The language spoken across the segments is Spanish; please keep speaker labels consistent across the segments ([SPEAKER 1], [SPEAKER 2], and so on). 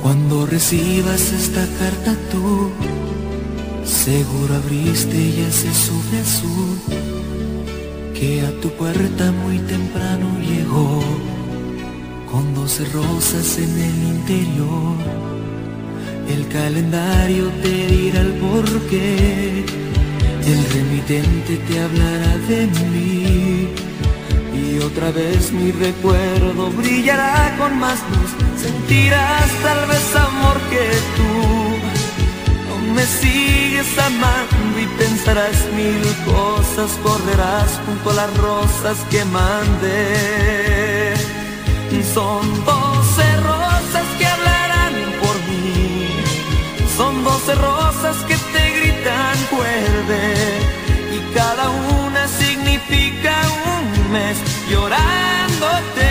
[SPEAKER 1] Cuando recibas esta carta tú, seguro abriste y ese sobre azul que a tu puerta muy temprano llegó, con 12 rosas en el interior. El calendario te dirá el porqué, el remitente te hablará de mí, y otra vez mi recuerdo brillará con más luz. Sentirás tal vez amor que tú no me sigues amando, y pensarás mil cosas, correrás junto a las rosas que mandé. Son 12 rosas que hablarán por mí, son 12 rosas que te gritan vuelve, y cada una significa un mes llorándote.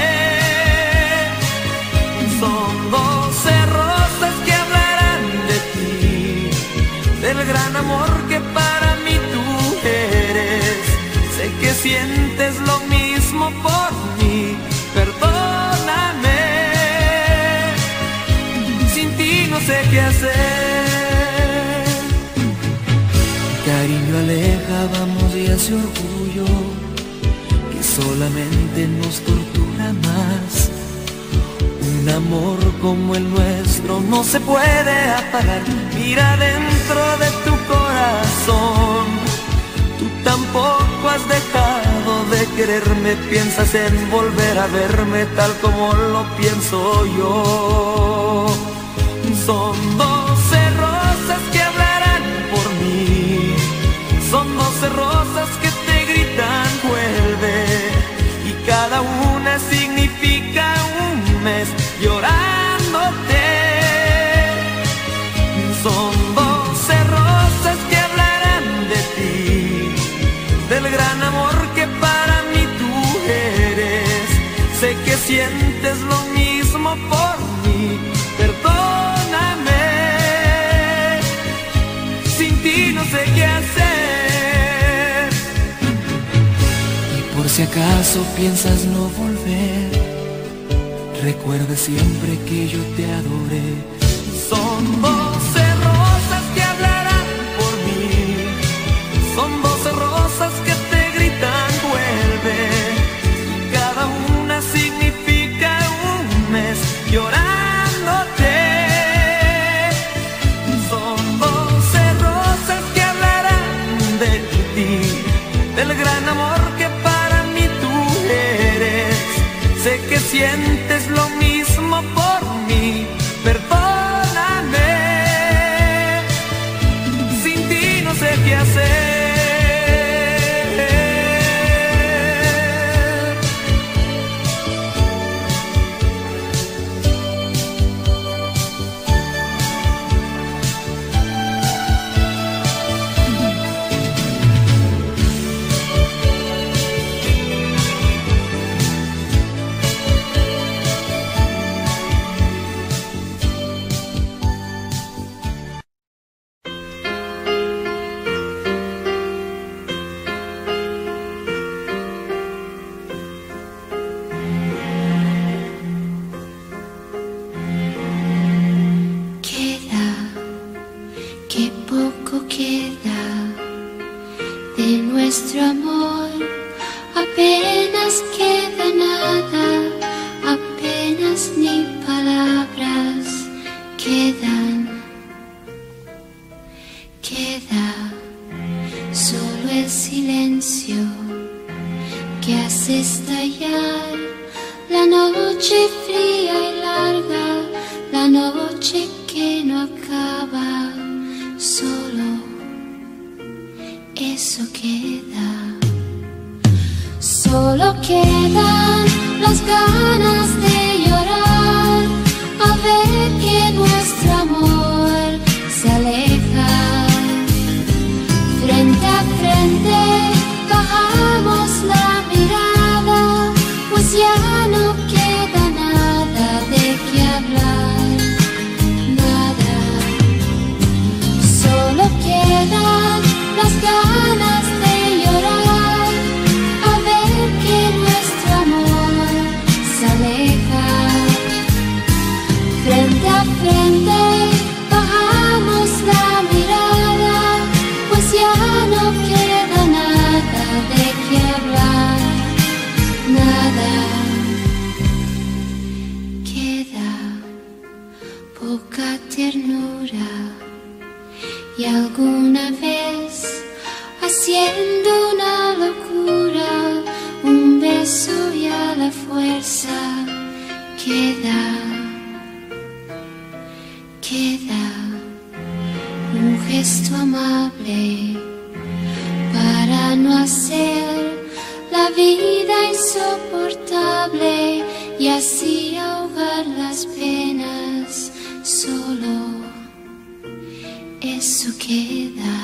[SPEAKER 1] Son 12 rosas que hablarán de ti, del gran amor que para mí tú eres. Sé que sientes lo mismo por mí, perdóname. Sin ti no sé qué hacer. Cariño aleja, vamos y hace orgullo que solamente nos tortura más. Un amor como el nuestro no se puede apagar. Mira dentro de tu corazón, tú tampoco has dejado de quererme. Piensas en volver a verme tal como lo pienso yo. Son 12 rosas que hablarán por mí, son 12 rosas que te gritan vuelve, y cada una significa un mes llorándote. Son 12 rosas que hablarán de ti, del gran amor que para mí tú eres. Sé que sientes lo mismo por mí, perdóname. Sin ti no sé qué hacer. Y por si acaso piensas no volver, recuerda siempre que yo te adoré. Son 12 rosas que hablarán por mí, son 12 rosas que te gritan vuelve, y cada una significa un mes llorándote. Son 12 rosas que hablarán de ti, del gran amor que para mí tú eres. Sé que sientes lo mismo por mí, perdóname. Sin ti no sé qué hacer.
[SPEAKER 2] Nuestro amor, apenas queda nada, apenas ni palabras quedan. Queda solo el silencio que hace estallar la noche fría y larga, la noche que no acaba. Solo eso queda. Solo quedan las ganas de llorar al ver que nuestro amor se aleja. Frente a frente bajamos la mirada, pues ya no queda nada de qué hablar. Nada. Solo quedan las ganas de llorar al ver que nuestro amor se aleja. fuerza queda un gesto amable para no hacer la vida insoportable y así ahogar las penas. Solo eso queda.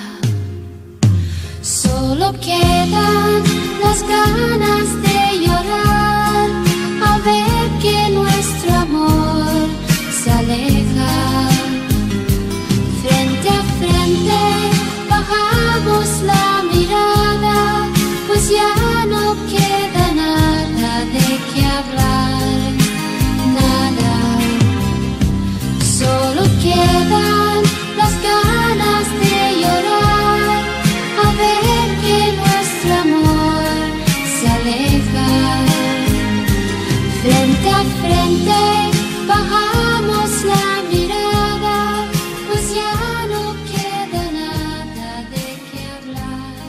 [SPEAKER 2] Solo quedan las ganas de llorar al ver que nuestro amor se aleja. Frente a frente bajamos la mirada, pues ya no queda nada de qué hablar, nada. Solo quedan las ganas de llorar a ver que nuestro amor se aleja. Frente a frente bajamos la mirada, pues ya no queda nada de qué hablar,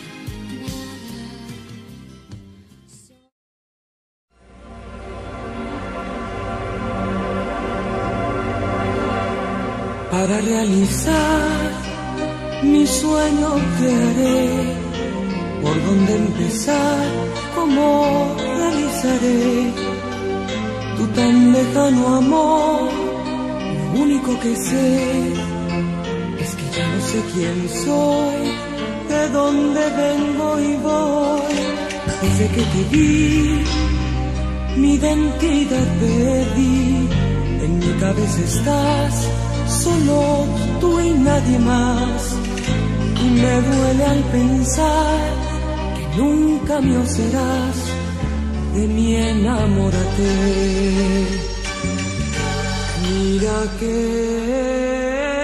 [SPEAKER 2] nada.
[SPEAKER 1] Para realizar mi sueño te haré, por dónde empezar, cómo realizaré tu tan lejano amor. Lo único que sé es que ya no sé quién soy, de dónde vengo y voy. Desde que te vi, mi identidad perdí. En mi cabeza estás, solo tú y nadie más. Y me duele al pensar que nunca mío serás. De mí enamórate. Mira que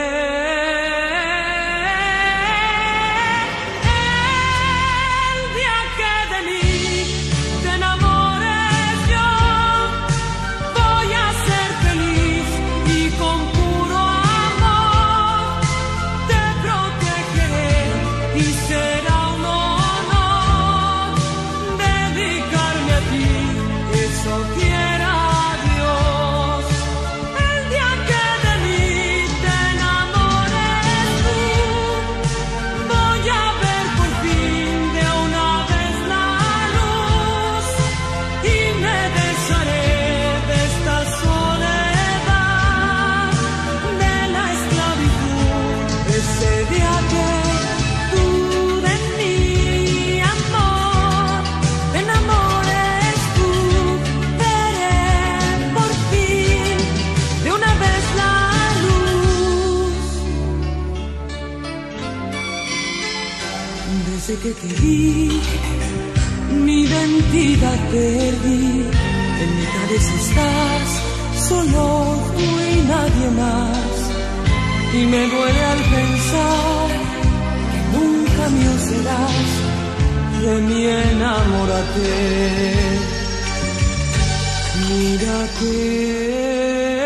[SPEAKER 1] que te vi, mi identidad perdí. En mi cabeza estás, solo tú y nadie más. Y me duele al pensar que nunca mío serás. De mí enamórate. Mira que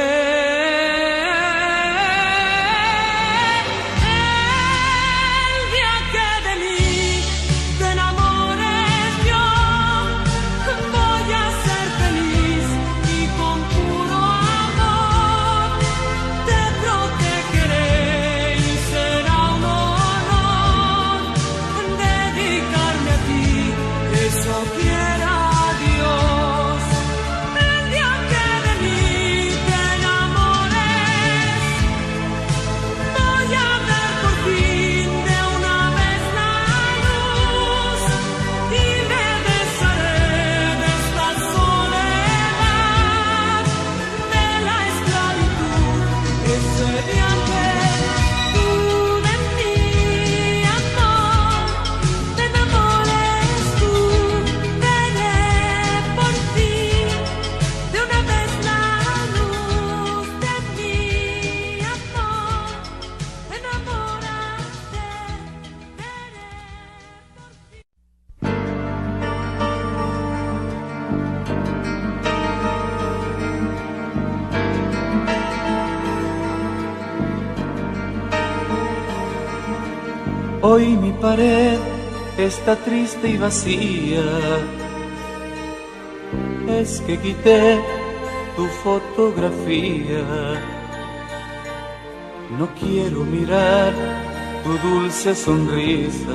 [SPEAKER 3] hoy mi pared está triste y vacía. vez que quité tu fotografía, no quiero mirar tu dulce sonrisa.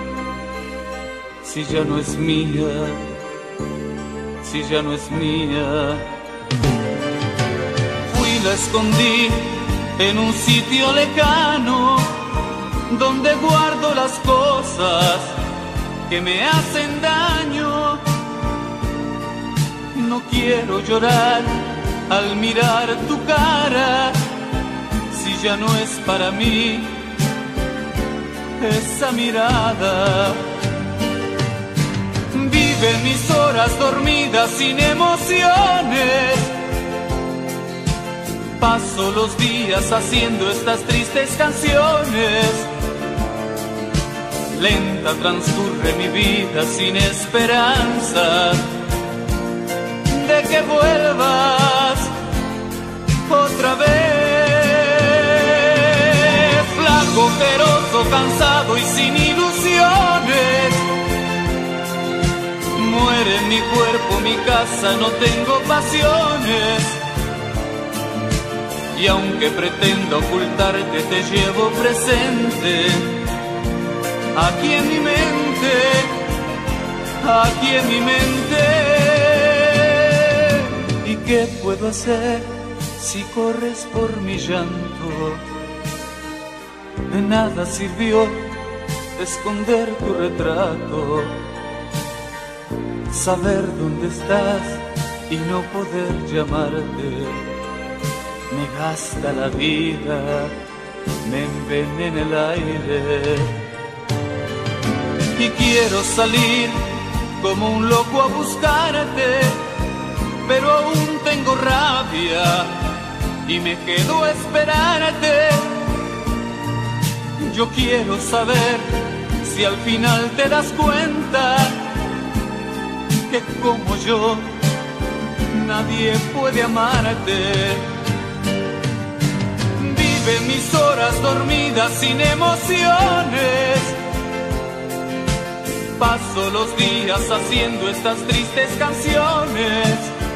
[SPEAKER 3] Si ya no es mía, si ya no es mía. Fui y la escondí en un sitio lejano, donde guardo las cosas que me hacen daño. No quiero llorar al mirar tu cara, si ya no es para mí esa mirada. Vive mis horas dormidas sin emociones, paso los días haciendo estas tristes canciones. Lenta transcurre mi vida sin esperanza de que vuelvas otra vez. Flaco, feroz, cansado y sin ilusiones, muere mi cuerpo, mi casa, no tengo pasiones. Y aunque pretendo ocultarte, te llevo presente, aquí en mi mente, aquí en mi mente. ¿Y qué puedo hacer si corres por mi llanto? De nada sirvió esconder tu retrato, saber dónde estás y no poder llamarte. Me gasta la vida, me envenena el aire. Y quiero salir como un loco a buscarte, pero aún tengo rabia y me quedo a esperarte. Yo quiero saber si al final te das cuenta que como yo nadie puede amarte. Vive mis horas dormidas sin emociones, paso los días haciendo estas tristes canciones.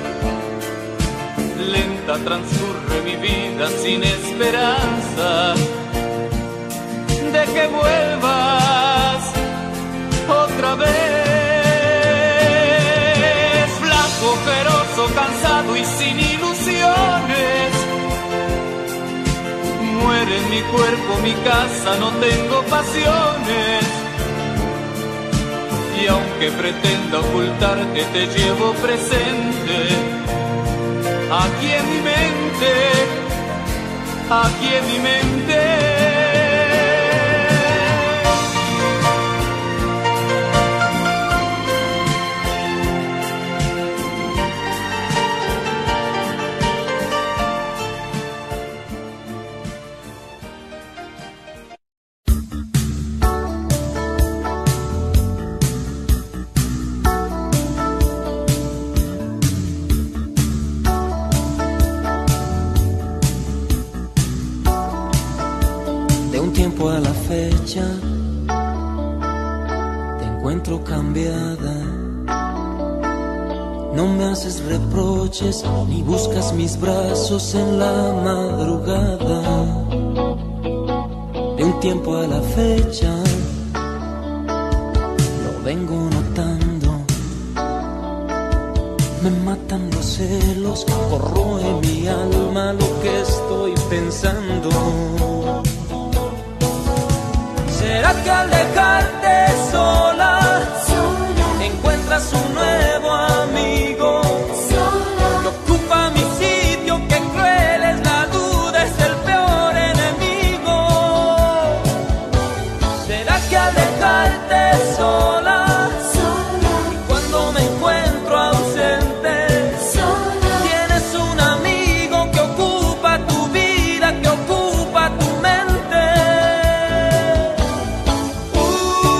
[SPEAKER 3] Lenta transcurre mi vida sin esperanza de que vuelvas otra vez. Flaco, feroz, cansado y sin ilusiones, muere mi cuerpo, mi casa, no tengo pasiones. Y aunque pretenda ocultarte, te llevo presente, aquí en mi mente, aquí en mi mente.
[SPEAKER 1] A la fecha te encuentro cambiada, no me haces reproches ni buscas mis brazos en la madrugada. De un tiempo a la fecha lo vengo notando, me matan los celos, corroe mi alma lo que estoy pensando. ¿Será que al dejarte sola encuentras un nuevo amigo que ocupa mi sitio? Que cruel es la duda, es el peor enemigo. ¿Será que al dejarte sola y cuando me encuentro ausente tienes un amigo que ocupa tu vida, que ocupa tu mente?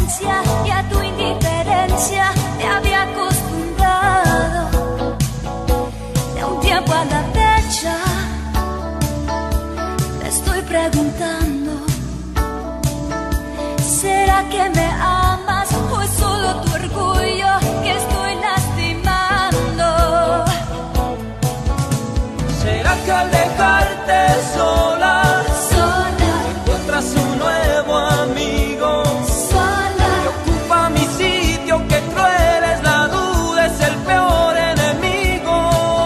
[SPEAKER 2] ausencia y a tu indiferencia me había acostumbrado. De un tiempo a la fecha me estoy preguntando, ¿será que me amas o es solo tu orgullo que estoy lastimando?
[SPEAKER 3] ¿Será que al dejarte sola encuentras un nuevo amigo? Que ocupa mi sitio, que cruel es la duda, es el peor enemigo.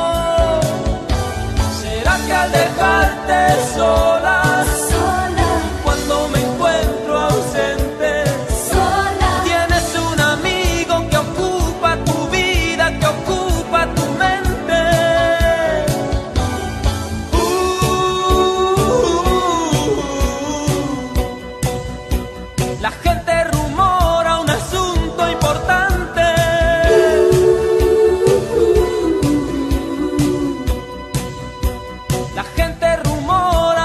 [SPEAKER 3] ¿Será que al dejarte sola cuando me encuentro ausente, tienes un amigo que ocupa tu vida, que ocupa tu mente? La gente rumora un asunto importante. La gente rumora,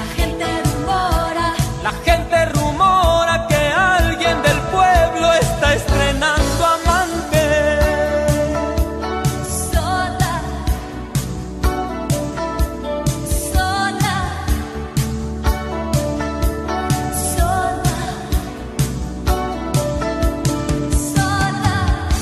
[SPEAKER 3] la gente rumora que alguien del pueblo está estrenando amante.
[SPEAKER 2] Sola, sola, sola, sola,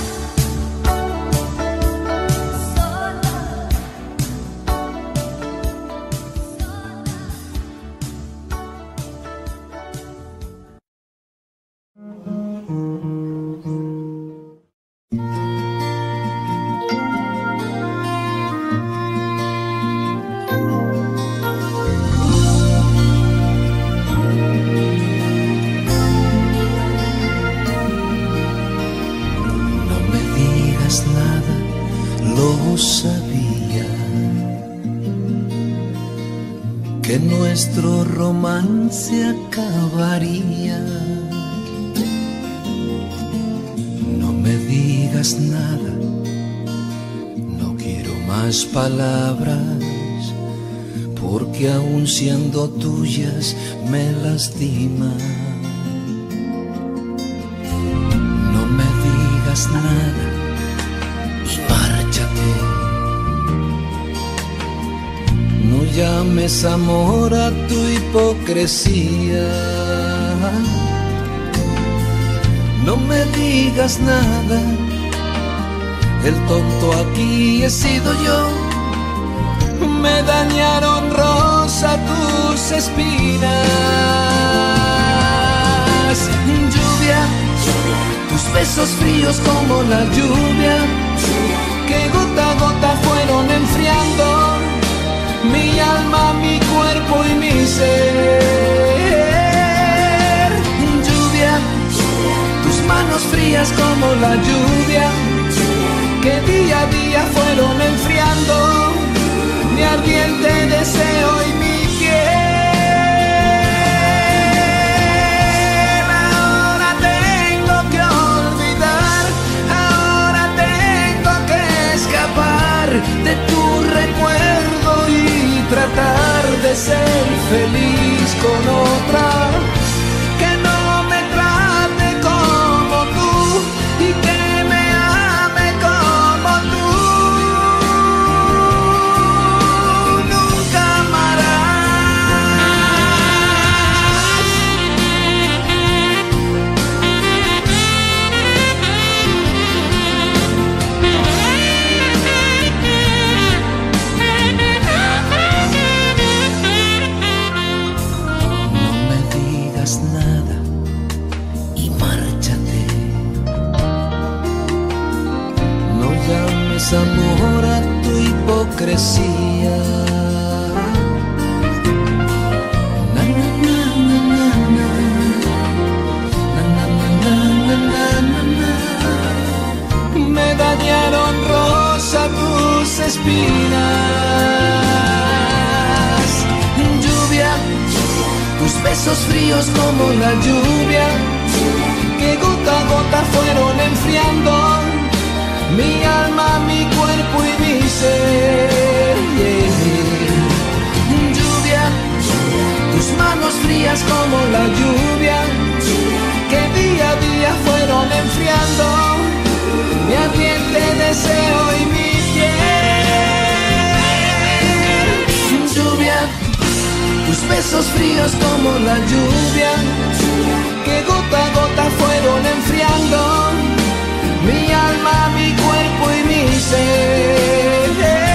[SPEAKER 1] No me digas nada, lo sabía, que nuestro romance acabaría. No me digas nada, no quiero más palabras, porque aun siendo tuyas me lastima. No me digas nada y márchate. No llames amor a tu hipocresía. No me digas nada, el tonto aquí he sido yo. Me dañaron, rosa, tus espinas. Lluvia, tus besos fríos como la lluvia, que gota a gota fueron enfriando mi alma, mi cuerpo y mi ser. Lluvia, tus manos frías como la lluvia, que día a día fueron enfriando mi ardiente deseo y mi piel. Ahora tengo que olvidar, ahora tengo que escapar de tu recuerdo y tratar de ser feliz con otra que no me trate como tú y que me ame como tú. Nunca amarás. No me digas nada y márchate. No llames amor a tu hipocresía. Na, na, na, na, na, na. Na, na, na, na, na, na, na. Me dañaron, rosa, tus espinas. Lluvia, tus besos fríos como la lluvia, que gota a gota fueron enfriando mi alma, mi cuerpo y mi ser. Lluvia, tus manos frías como la lluvia, que día a día besos fríos como la lluvia, que gota a gota fueron enfriando mi alma, mi cuerpo y mi ser.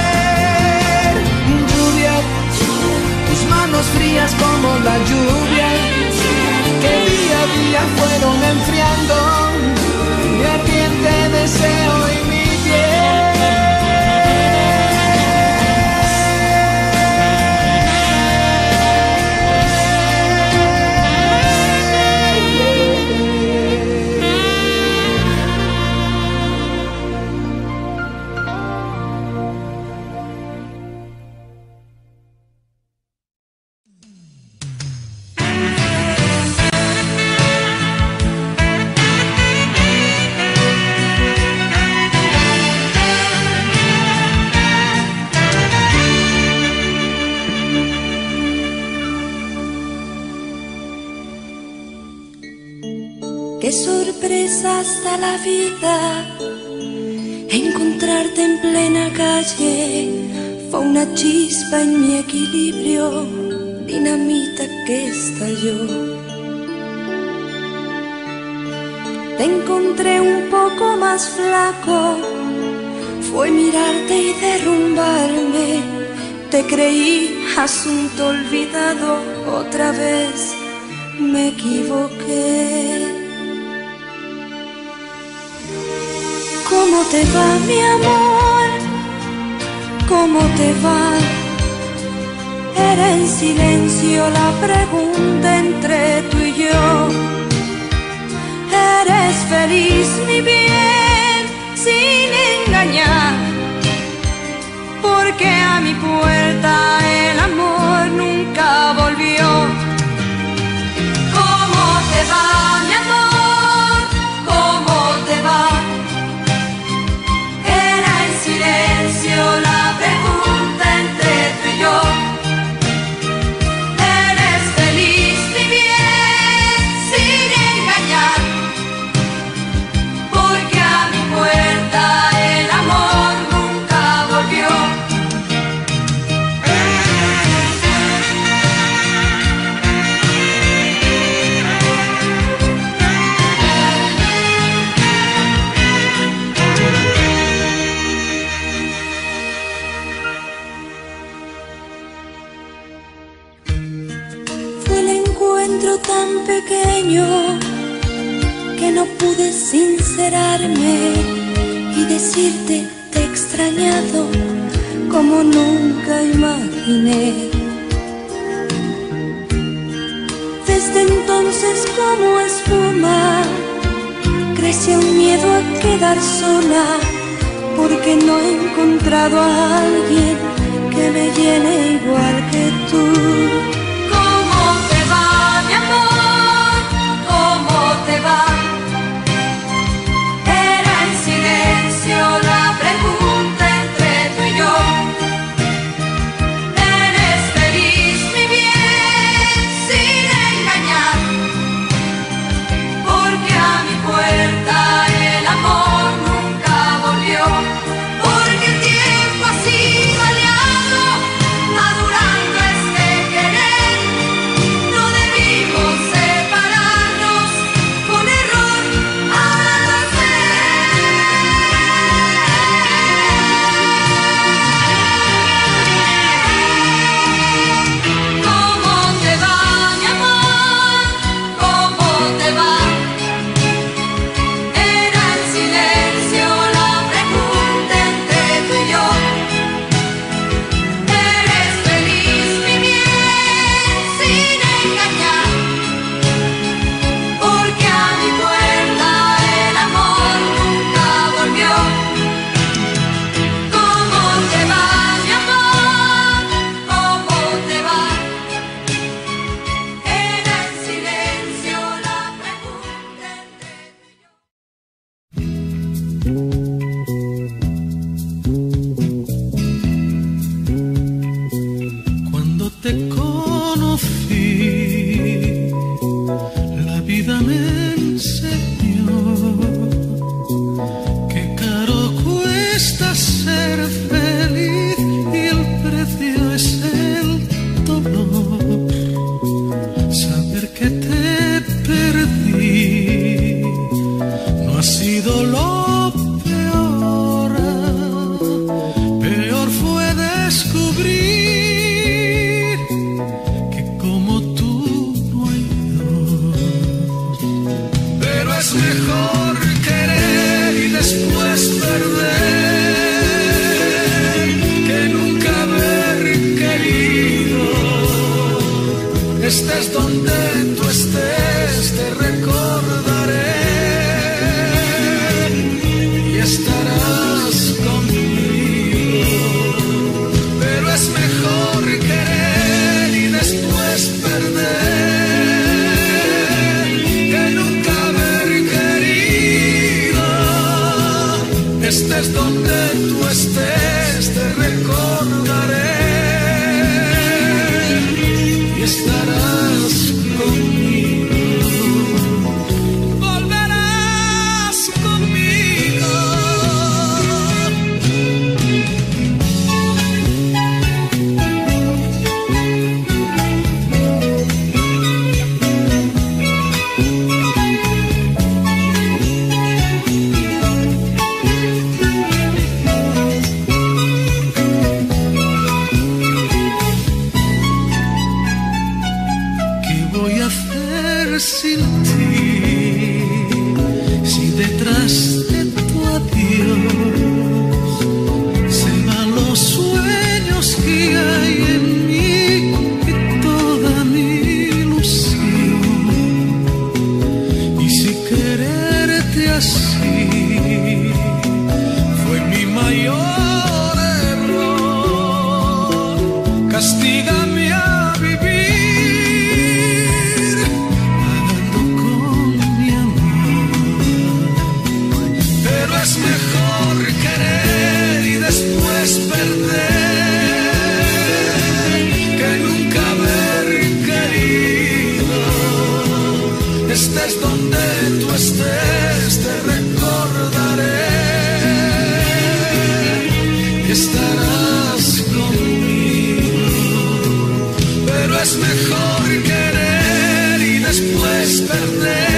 [SPEAKER 1] Lluvia, tus manos frías como la lluvia, que día a día fueron enfriando mi ardiente deseo y mi piel.
[SPEAKER 2] Qué sorpresa hasta la vida, encontrarte en plena calle fue una chispa en mi equilibrio, dinamita que estalló. Te encontré un poco más flaco, fue mirarte y derrumbarme. Te creí asunto olvidado, otra vez me equivoqué. ¿Cómo te va, mi amor? ¿Cómo te va? Era en silencio la pregunta entre tú y yo. ¿Eres feliz, mi bien, sin engañar? Porque a mi puerta el amor nunca volvió. ¿Cómo te va, mi amor? ¿Cómo te va? Silencio la pregunta entre tú y yo. ¿Eres feliz, mi bien, sin engañar? Porque a mi puerta el amor nunca volvió. Tan pequeño que no pude sincerarme y decirte te he extrañado como nunca imaginé. Desde entonces como espuma creció un miedo a quedar sola, porque no he encontrado a alguien que me llene igual que tú. ¿Te va? Era en silencio la pregunta entre tú y yo. ¿Eres feliz, mi bien, sin engañar? Porque a mi puerta el amor nunca volvió. Porque el tiempo ha sido aliado, madurando este querer. No debimos separarnos. Con error, ahora lo sé. ¿Cómo te va, mi amor? ¿Cómo te va? Era en silencio la pregunta entre tú y yo. ¿Eres feliz, mi bien, sin engañar? Porque a mi puerta el amor nunca volvió. ¿Cómo te va, mi amor? ¿Cómo te va? Era en silencio la pregunta entre tú y yo.
[SPEAKER 1] Cuando te conocí, la vida me enseñó que caro cuesta ser feliz y el precio es el dolor. estés donde tú estés, te recordaré y estarás conmigo. Pero es mejor querer y después perder que nunca haber querido. Estés donde tú estés, te recordaré y estarás conmigo. Volverás conmigo. Sin ti, si detrás de tu adiós se van los sueños que hay en mí y toda mi ilusión, y si quererte así fue mi mayor error, castígame a vivir. Es mejor querer y después perder que nunca haber querido. Estés donde tú estés, te recordaré y estarás conmigo. Pero es mejor querer y después perder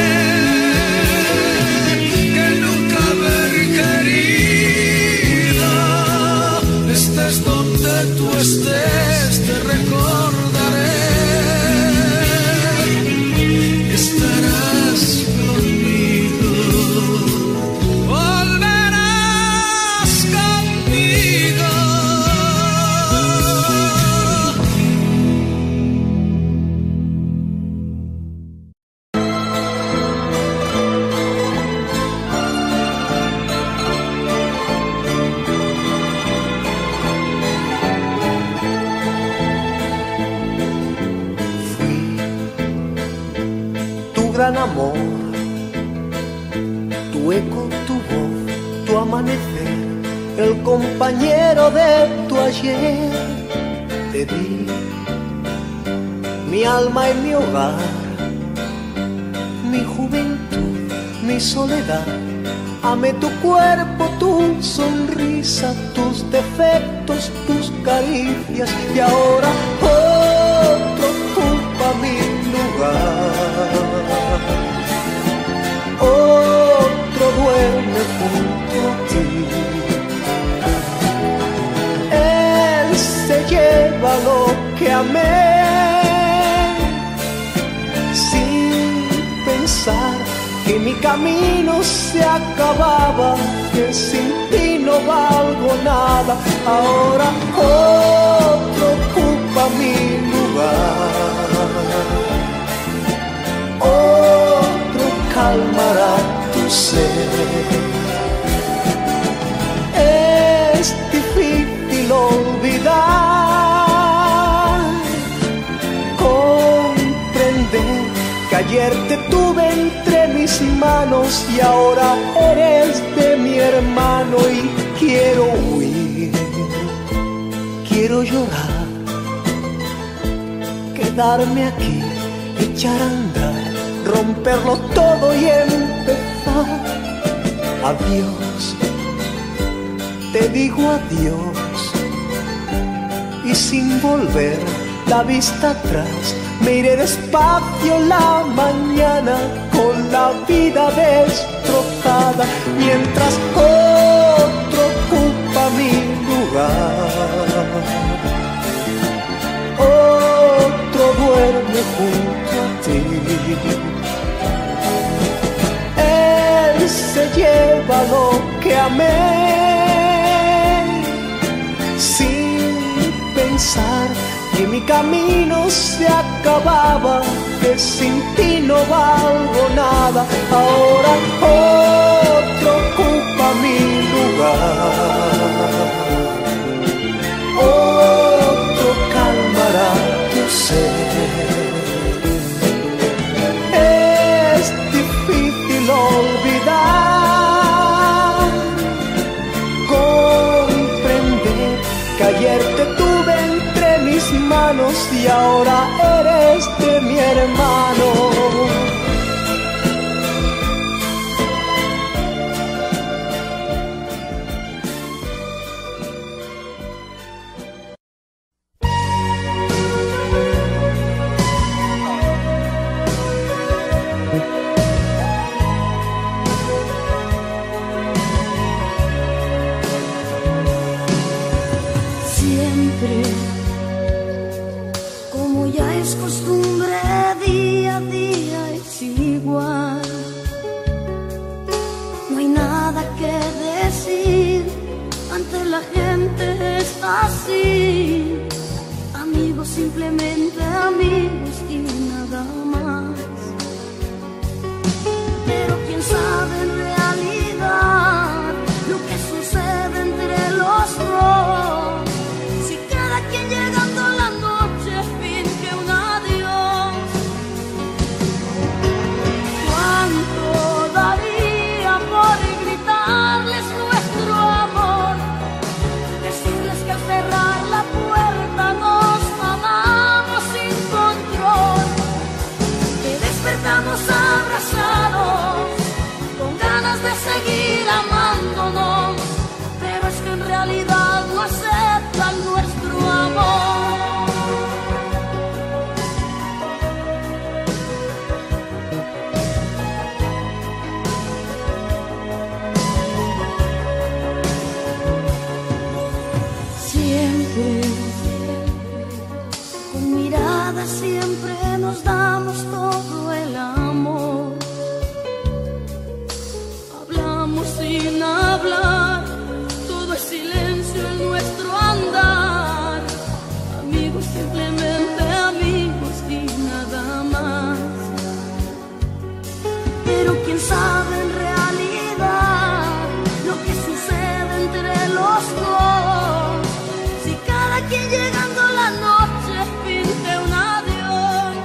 [SPEAKER 1] donde tú estés, te recordaré y estarás conmigo. Volverás conmigo.
[SPEAKER 4] Gran amor, tu eco, tu voz, tu amanecer, el compañero de tu ayer. Te di mi alma y mi hogar, mi juventud, mi soledad. Amé tu cuerpo, tu sonrisa, tus defectos, tus caricias, y ahora otro ocupa mi lugar. Otro duerme junto a ti. Él se lleva lo que amé, sin pensar que mi camino se acababa, que sin ti no valgo nada. Ahora otro ocupa mi lugar. Otro calmará tu sed. Es difícil olvidar, comprender que ayer te tuve entre mis manos y ahora eres de mi hermano. Y quiero huir, quiero llorar, quedarme aquí, echar a andar, romperlo todo y empezar. Adiós, te digo adiós, y sin volver la vista atrás, me iré despacio la mañana con la vida destrozada, mientras otro ocupa mi lugar. Otro duerme junto a ti. Él se lleva lo que amé, sin pensar y mi camino se acababa, que sin ti no valgo nada. Ahora otro ocupa mi lugar, otro calmará tu sed. Es difícil olvidar, comprender que ayer te tuve entre mis manos y ahora eres de mi hermano.
[SPEAKER 2] Simplemente amigos y nada más. Pero quién sabe en realidad lo que sucede entre los dos. Si cada quien llegando a la noche finge un adiós, ¿cuánto daría por gritarles nuestro amor? Decirles que al cerrar la puerta nos amamos sin control, que despertamos abrazados con ganas de seguir amándonos, pero es que en realidad no aceptan nuestro amor. Siempre siempre nos damos todo el amor, hablamos sin hablar, todo es silencio en nuestro andar, amigos, simplemente amigos y nada más. Pero quién sabe en realidad lo que sucede entre los dos, si cada quien llegando la noche pinte un adiós.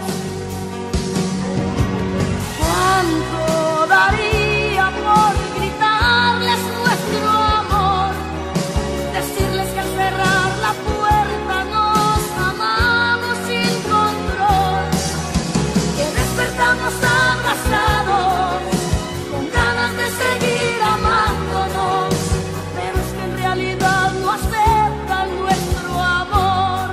[SPEAKER 2] ¿Cuánto daría por gritarles nuestro amor? Decirles que al cerrar la puerta nos amamos sin control, que despertamos abrazados con ganas de seguir amándonos, pero es que en realidad no aceptan nuestro amor.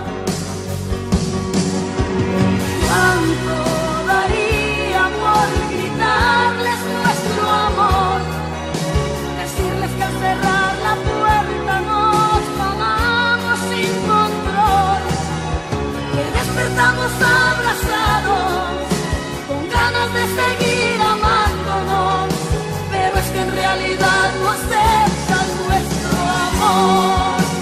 [SPEAKER 2] ¿Cuánto daría por gritarles nuestro amor? Decirles que al cerrar la puerta nos amamos sin control, que despertamos abrazados con ganas de seguir amándonos, pero es que en realidad no aceptan nuestro amor.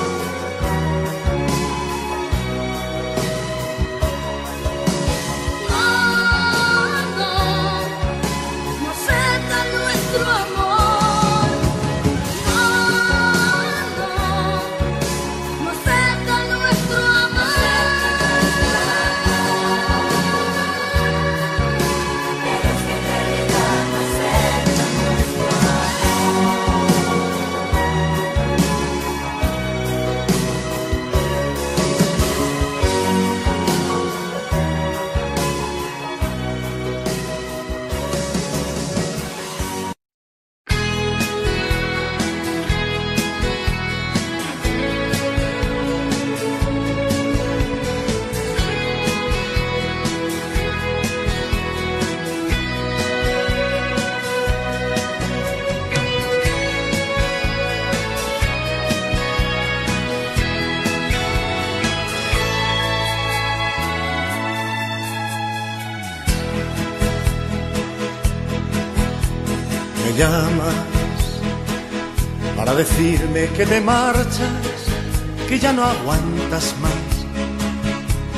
[SPEAKER 5] Llamas para decirme que te marchas, que ya no aguantas más,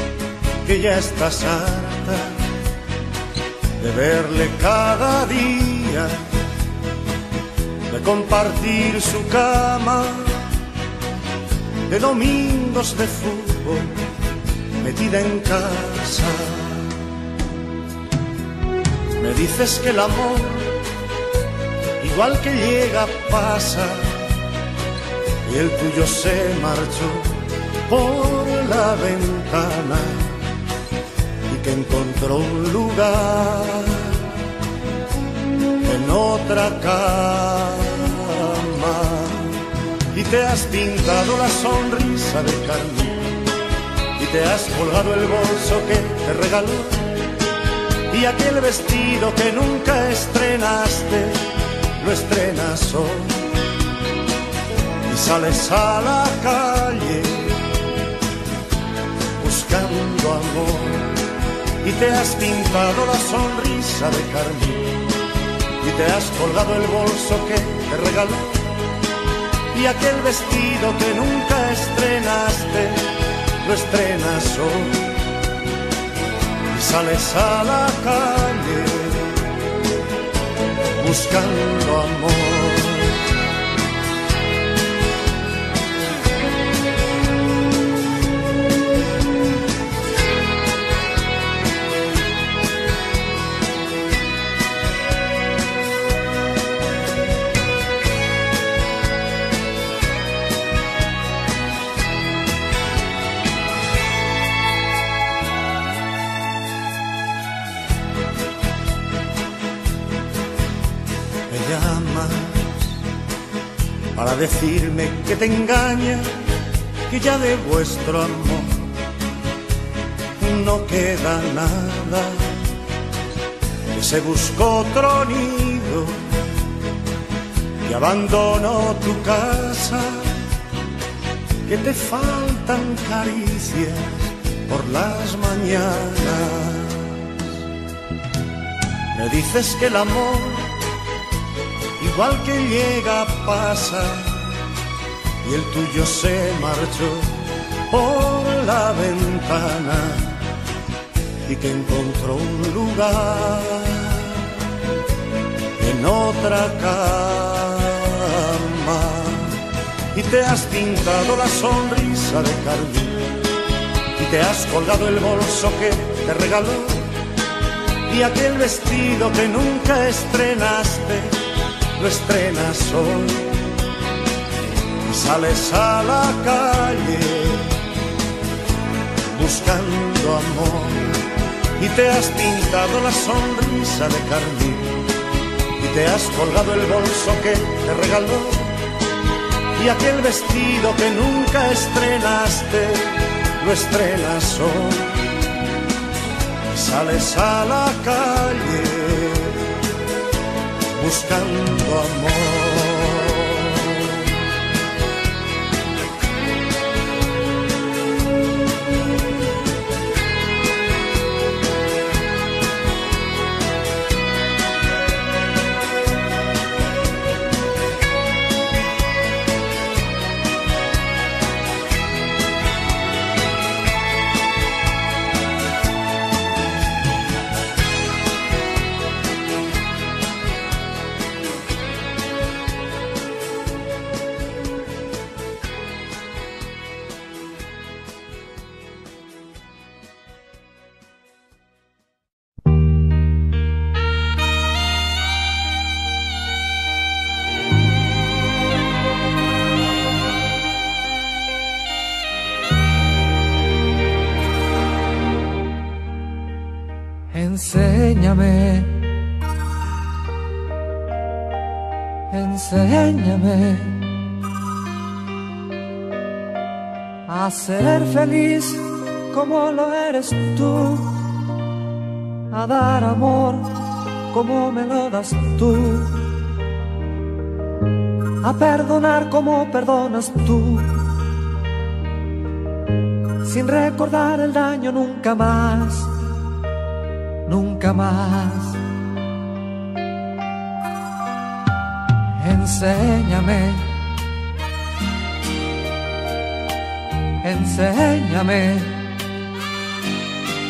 [SPEAKER 5] que ya estás harta de verle cada día, de compartir su cama, de domingos de fútbol metida en casa. Me dices que el amor, igual que llega, pasa, y el tuyo se marchó por la ventana y que encontró un lugar en otra cama. Y te has pintado la sonrisa de carmín y te has colgado el bolso que te regaló y aquel vestido que nunca estrenaste, lo estrenas hoy. Y sales a la calle buscando amor y te has pintado la sonrisa de carmín y te has colgado el bolso que te regaló y aquel vestido que nunca estrenaste, lo estrenas hoy. Y sales a la calle buscando amor. Para decirme que te engaña, que ya de vuestro amor no queda nada, que se buscó otro nido, que abandonó tu casa, que te faltan caricias por las mañanas. Me dices que el amor, igual que llega, pasa, y el tuyo se marchó por la ventana y que encontró un lugar en otra cama. Y te has pintado la sonrisa de carmín y te has colgado el bolso que te regaló y aquel vestido que nunca estrenaste, lo estrenas hoy. Y sales a la calle buscando amor y te has pintado la sonrisa de carmín y te has colgado el bolso que te regaló y aquel vestido que nunca estrenaste, lo estrenas hoy. Y sales a la calle buscando amor.
[SPEAKER 1] Enséñame, enséñame a ser feliz como lo eres tú, a dar amor como me lo das tú, a perdonar como perdonas tú, sin recordar el daño nunca más. Nunca más. Enséñame, enséñame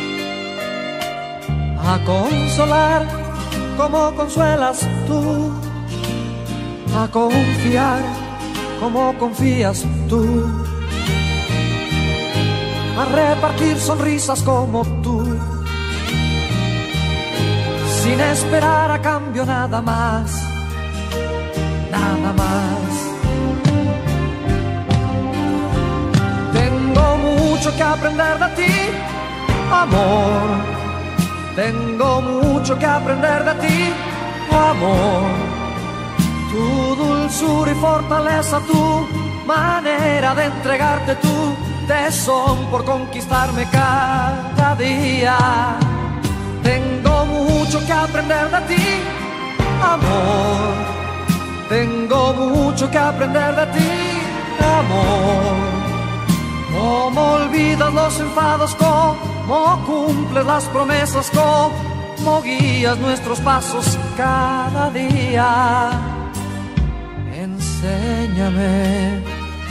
[SPEAKER 6] a consolar como consuelas tú, a confiar como confías tú, a repartir sonrisas como tú, sin esperar a cambio nada más, nada más. Tengo mucho que aprender de ti, amor. Tengo mucho que aprender de ti, amor. Tu dulzura y fortaleza, tu manera de entregarte, tu tesón por conquistarme cada día. Tengo mucho que aprender de ti, amor. Tengo mucho que aprender de ti, amor. Cómo olvidas los enfados, cómo cumples las promesas, cómo guías nuestros pasos cada día. Enséñame,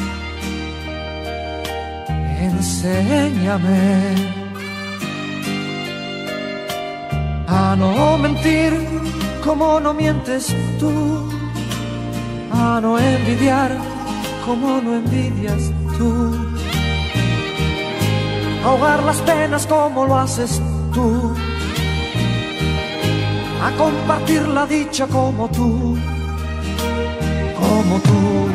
[SPEAKER 6] enséñame a no mentir como no mientes tú, a no envidiar como no envidias tú, ahogar las penas como lo haces tú, a compartir la dicha como tú, como tú.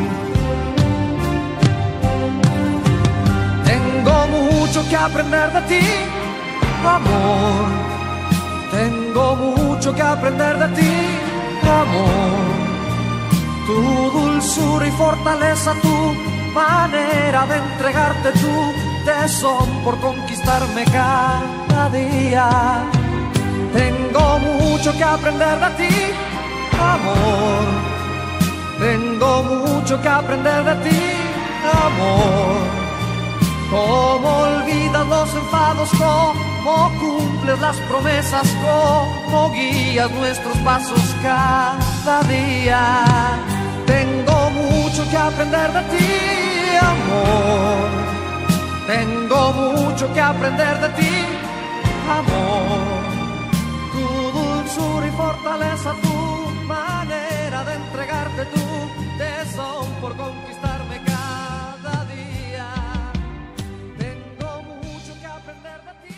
[SPEAKER 6] Tengo mucho que aprender de ti, amor. Tengo mucho que aprender de ti, amor. Tu dulzura y fortaleza, tu manera de entregarte, tu tesón por conquistarme cada día. Tengo mucho que aprender de ti, amor. Tengo mucho que aprender de ti, amor. Cómo olvidas los enfados, cómo cumples las promesas, cómo guías nuestros pasos cada día. Tengo mucho que aprender de ti, amor. Tengo mucho que aprender de ti, amor. Tu dulzura y fortaleza, tu manera de entregarte, tu tesón por conquistarme cada día. Tengo mucho que aprender de ti.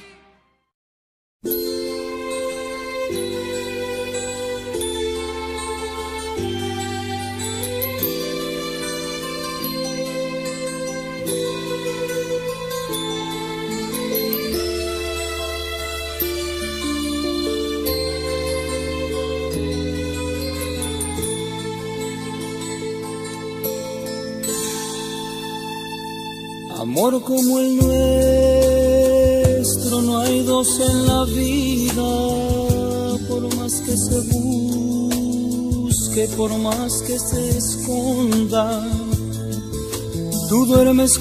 [SPEAKER 7] Amor como el nuestro no hay dos en la vida, por más que se busque, por más que se esconda. Tú duermes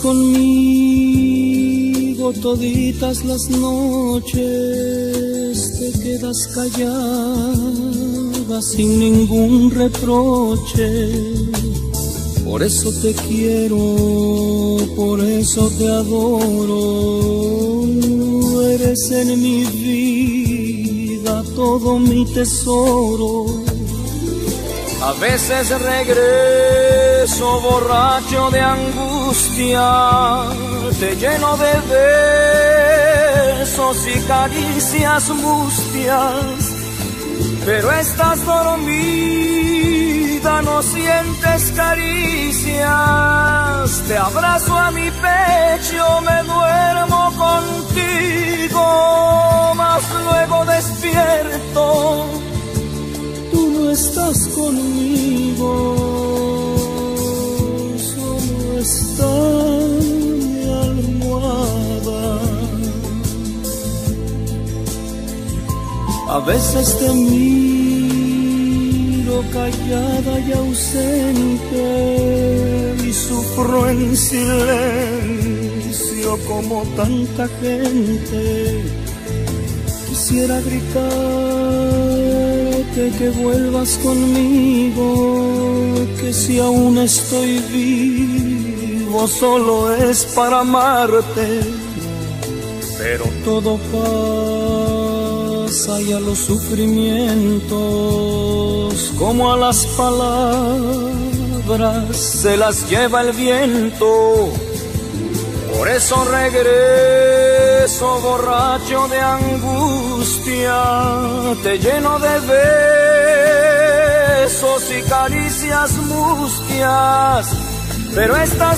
[SPEAKER 7] conmigo toditas las noches, te quedas callada sin ningún reproche. Por eso te quiero, por eso te adoro. Eres en mi vida todo mi tesoro.
[SPEAKER 3] A veces regreso borracho de angustia, te lleno de besos y caricias mustias, pero estás dormida, no sientes caricias. Te abrazo a mi pecho, me duermo contigo, mas luego despierto, tú no estás conmigo, solo está mi almohada. A veces te miro callada y ausente y sufro en silencio como tanta gente. Quisiera gritarte que vuelvas conmigo, que si aún estoy vivo solo es para amarte, pero todo pasa
[SPEAKER 7] tristeza y a los sufrimientos, como a las palabras se las lleva el viento. Por eso regreso borracho de angustia, te lleno de besos y caricias mustias, pero estás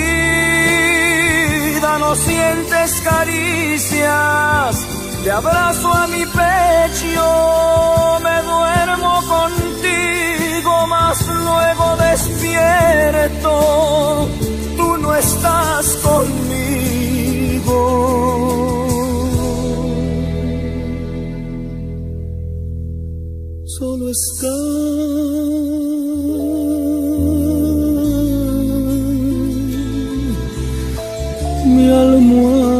[SPEAKER 7] dormida, no sientes caricias. Te abrazo a mi pecho, me duermo contigo, mas luego despierto, tú no estás conmigo. Solo está mi almohada.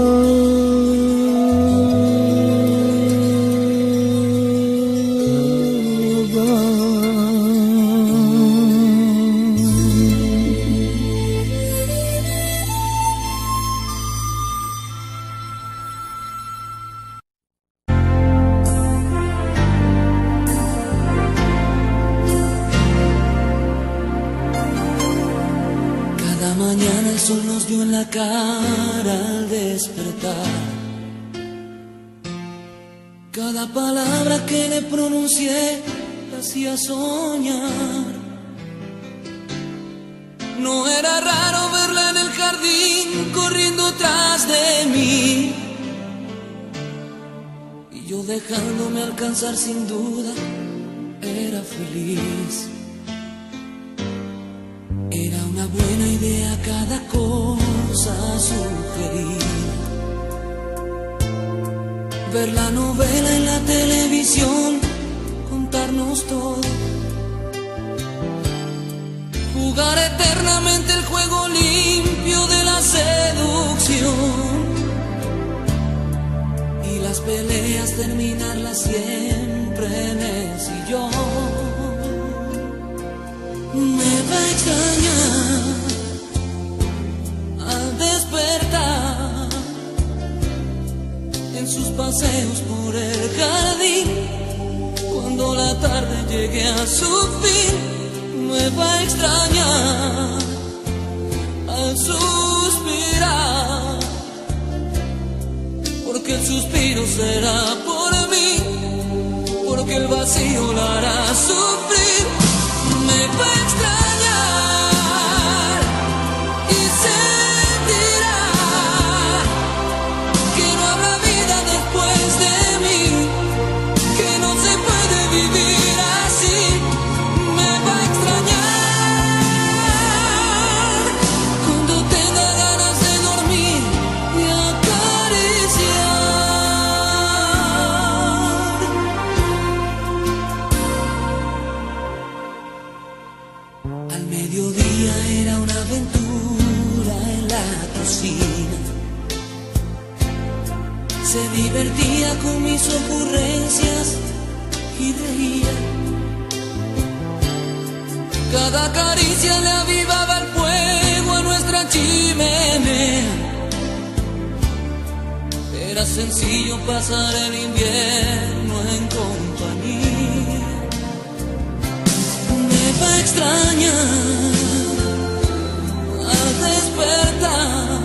[SPEAKER 1] Cara al despertar, cada palabra que le pronuncié la hacía soñar. No era raro verla en el jardín corriendo tras de mí, y yo dejándome alcanzar sin duda era feliz. Era una buena idea cada cosa sugerir, ver la novela en la televisión, contarnos todo, jugar eternamente el juego limpio de la seducción, y las peleas terminarlas siempre en el sillón. Me va a extrañar al despertar en sus paseos por el jardín, cuando la tarde llegue a su fin. Me va a extrañar al suspirar, porque el suspiro será por mí, porque el vacío la hará sufrir. Me va a extrañar y sentirá que no habrá vida después de mí, que no se puede vivir así. Me va a extrañar cuando tenga ganas de dormir y acariciar. Al mediodía era una aventura en la cocina, se divertía con mis ocurrencias y reía. Cada caricia le avivaba el fuego a nuestra chimenea. Era sencillo pasar el invierno en compañía. Me va a extrañar al despertar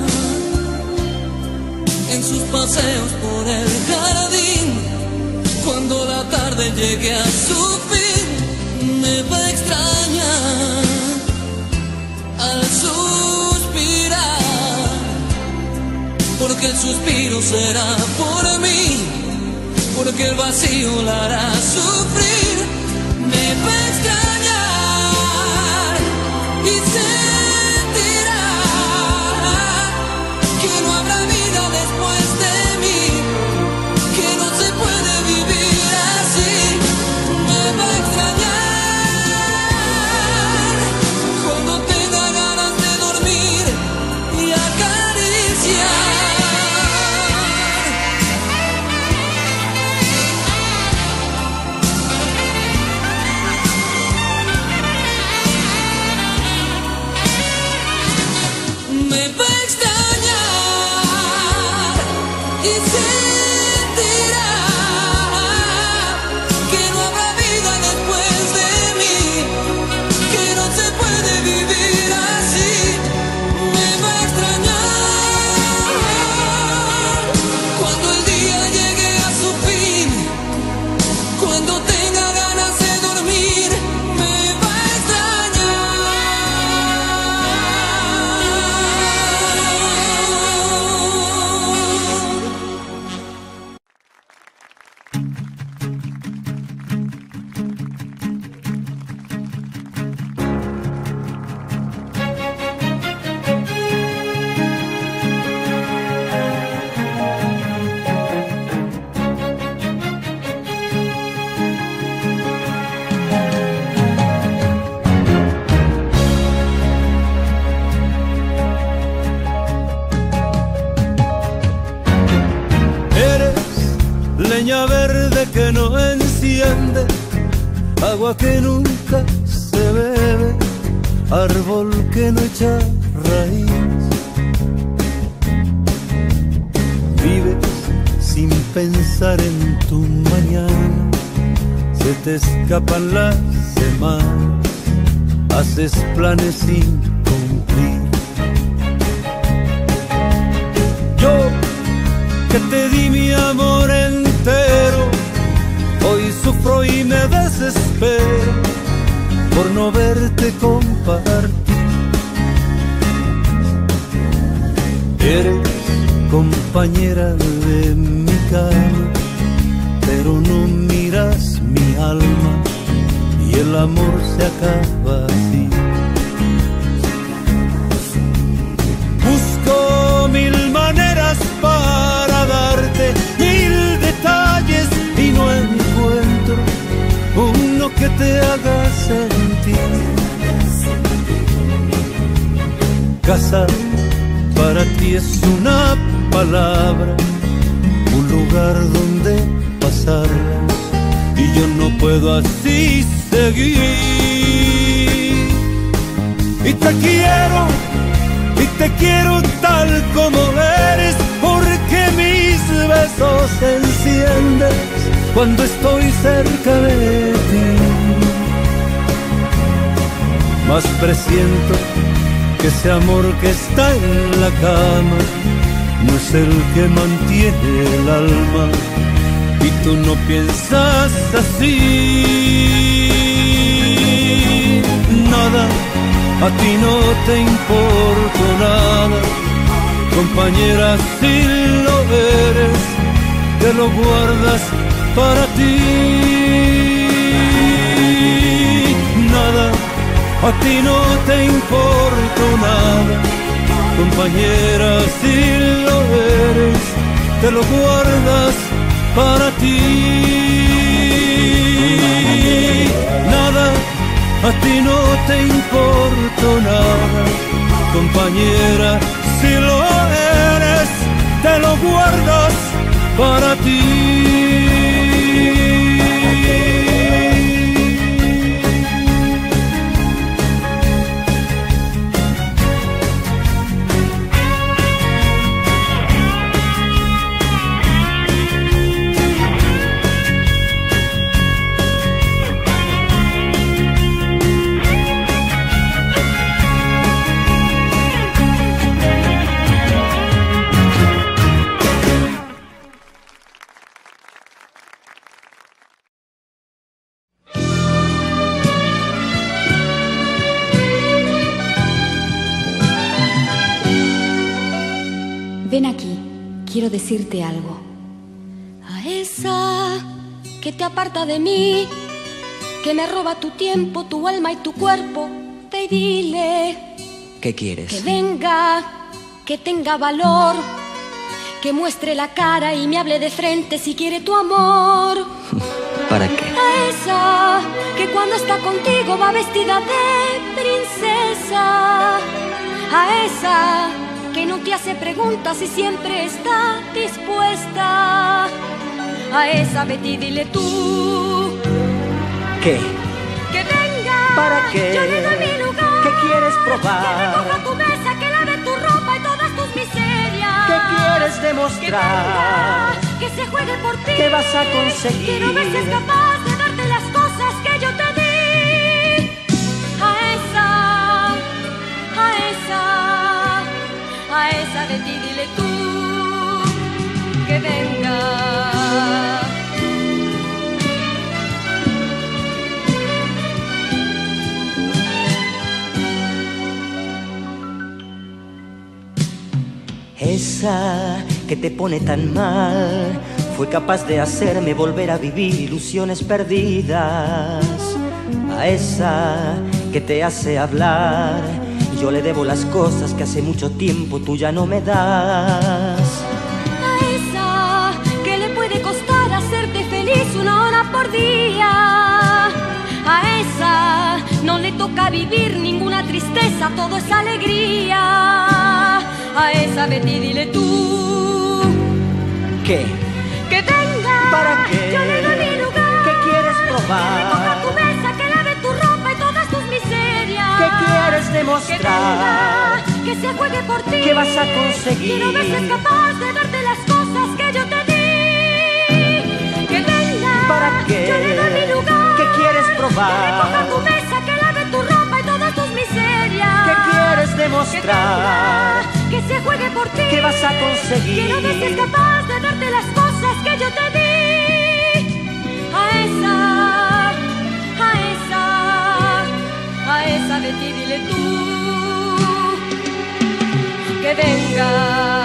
[SPEAKER 1] en sus paseos por el jardín, cuando la tarde llegue a su fin. Me va a extrañar al suspirar, porque el suspiro será por mí, porque el vacío la hará sufrir. Me va a extrañar y sentirá que no habrá vida después de mí, que no se puede vivir así. Me va a extrañar cuando tenga ganas de dormir y acariciar. Me va a extrañar y sentirá
[SPEAKER 7] leña verde que no enciende, agua que nunca se bebe, árbol que no echa raíz. Vives sin pensar en tu mañana, se te escapan las semanas, haces planes sin cumplir. Yo que te di mi amor entero, hoy sufro y me desespero por no verte compartir. Eres compañera de mi cama, pero no miras mi alma y el amor se acaba así. Busco mil maneras para darte mil detalles y no encuentro uno que te haga sentir. Casa para ti es una palabra, un lugar donde pasarla, y yo no puedo así seguir. Y te quiero tal como eres, porque mis besos enciendes cuando estoy cerca de ti. Mas presiento que ese amor que está en la cama no es el que mantiene el alma, y tú no piensas así. Nada, a ti no te importo nada, compañera, si lo eres, te lo guardas para ti. Nada, a ti no te importo nada, compañera, si lo eres, te lo guardas para ti. Nada, a ti no te importo nada, compañera, si lo eres, te lo guardas para ti.
[SPEAKER 2] Ven aquí, quiero decirte algo. A esa que te aparta de mí, que me roba tu tiempo, tu alma y tu cuerpo, ve y dile.
[SPEAKER 1] ¿Qué quieres?
[SPEAKER 2] Que venga, que tenga valor, que muestre la cara y me hable de frente si quiere tu amor.
[SPEAKER 1] ¿Para qué?
[SPEAKER 2] A esa que cuando está contigo va vestida de princesa. A esa que no te hace preguntas y siempre está dispuesta. A esa Betty dile tú.
[SPEAKER 1] ¿Qué?
[SPEAKER 2] Que venga.
[SPEAKER 1] ¿Para qué?
[SPEAKER 2] Yo le doy mi lugar.
[SPEAKER 1] ¿Qué quieres probar?
[SPEAKER 2] Que recoja tu mesa, que lave tu ropa y todas tus miserias.
[SPEAKER 1] ¿Qué quieres demostrar?
[SPEAKER 2] Que venga, que se juegue por ti.
[SPEAKER 1] ¿Qué vas a conseguir?
[SPEAKER 2] Quiero ver si es capaz de darte las cosas que yo te di. A esa de ti dile tú que venga.
[SPEAKER 1] Esa que te pone tan mal fue capaz de hacerme volver a vivir ilusiones perdidas. A esa que te hace hablar, yo le debo las cosas que hace mucho tiempo tú ya no me das.
[SPEAKER 2] A esa que le puede costar hacerte feliz una hora por día. A esa no le toca vivir ninguna tristeza, todo es alegría. A esa Betty dile tú.
[SPEAKER 1] ¿Qué?
[SPEAKER 2] Que venga.
[SPEAKER 1] ¿Para
[SPEAKER 2] demostrar
[SPEAKER 8] que se juegue por ti,
[SPEAKER 2] que vas a conseguir,
[SPEAKER 8] que no ves es capaz de darte las cosas que yo te di. Que venga,
[SPEAKER 2] ¿para qué?
[SPEAKER 8] Yo le doy mi lugar.
[SPEAKER 2] ¿Qué quieres
[SPEAKER 8] Que
[SPEAKER 2] probar?
[SPEAKER 8] recoja tu mesa, que lave tu ropa y todas tus miserias.
[SPEAKER 2] ¿Qué quieres demostrar?
[SPEAKER 8] Que se juegue por ti,
[SPEAKER 2] que vas a conseguir,
[SPEAKER 8] que no ves es capaz de darte las cosas que yo te di. A esa Betty dile tú que venga.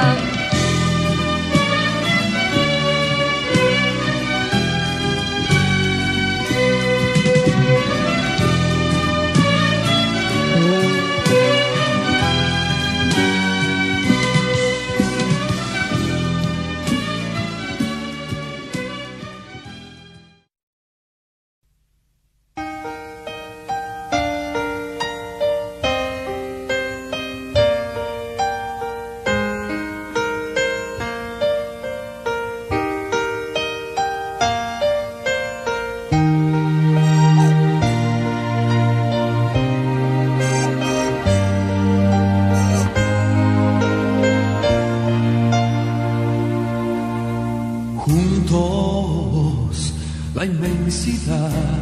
[SPEAKER 1] La inmensidad,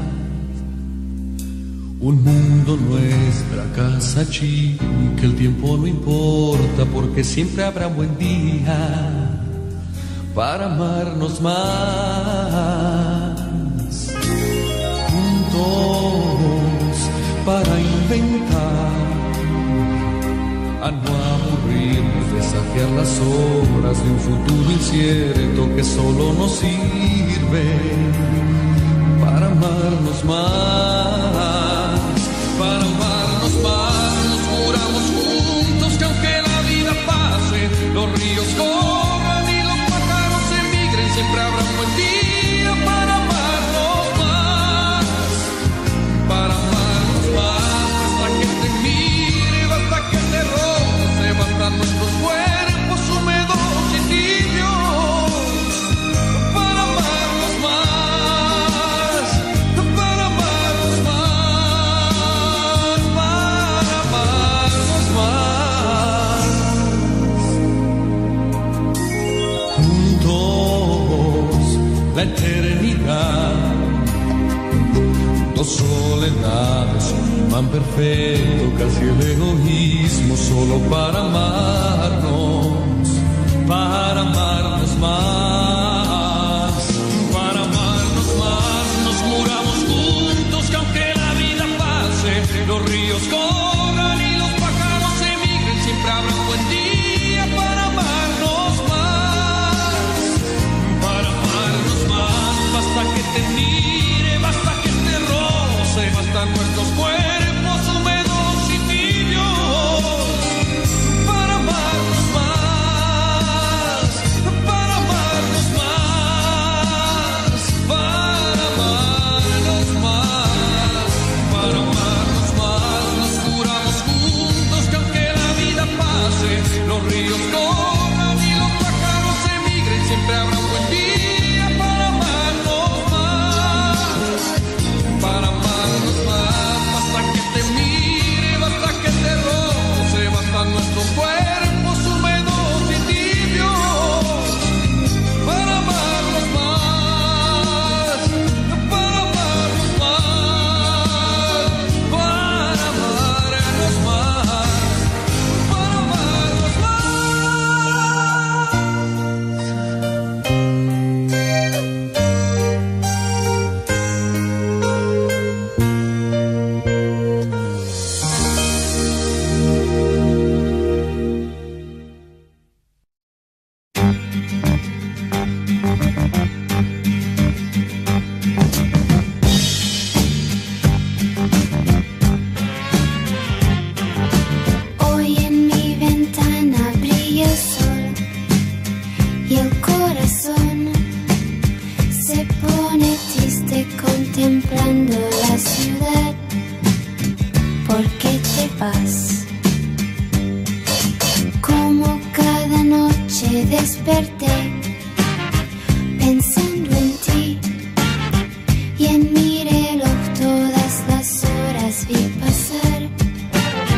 [SPEAKER 1] un mundo, nuestra casa chica, que el tiempo no importa porque siempre habrá un buen día para amarnos más. Juntos para inventar, a no aburrirnos, desafiar las horas de un futuro incierto que solo nos sirve para amarnos más, para amarnos más. Nos juramos juntos que aunque la vida pase, los ríos corran y los pájaros emigren, siempre habrá un buen día para amarnos más, para amarnos más. Basta que te mire, basta que te roce, bastan nuestros cuerpos húmedos y tibios para amarnos más, para amarnos más, para amarnos más. Juntos la eternidad, dos soledades, un imán perfecto, casi el egoísmo, solo para amarnos más, para amarnos más. Nos juramos juntos que aunque la vida pase, los ríos corran y los pájaros emigren, siempre habrá un buen día para amarnos más, para amarnos más. Basta que te mire, basta que te roce, bastan nuestros cuerpos húmedos y tibios para amarnos más, para amarnos más, para amarnos más, para amarnos más. Nos juramos juntos que aunque la vida pase, los ríos corran y los pájaros emigren, siempre habrá un buen día para amarnos más, para amarnos más. Basta que te mire, basta que te roce, bastan nuestros cuerpos húmedos y tibios para amarnos más, para amarnos más, para amarnos más, para amarnos
[SPEAKER 9] Hoy en mi ventana brilla el sol y el corazón se pone triste contemplando la ciudad. ¿Por qué te vas? Como cada noche desperté pensando en ti y en mi reloj todas las horas vi pasar.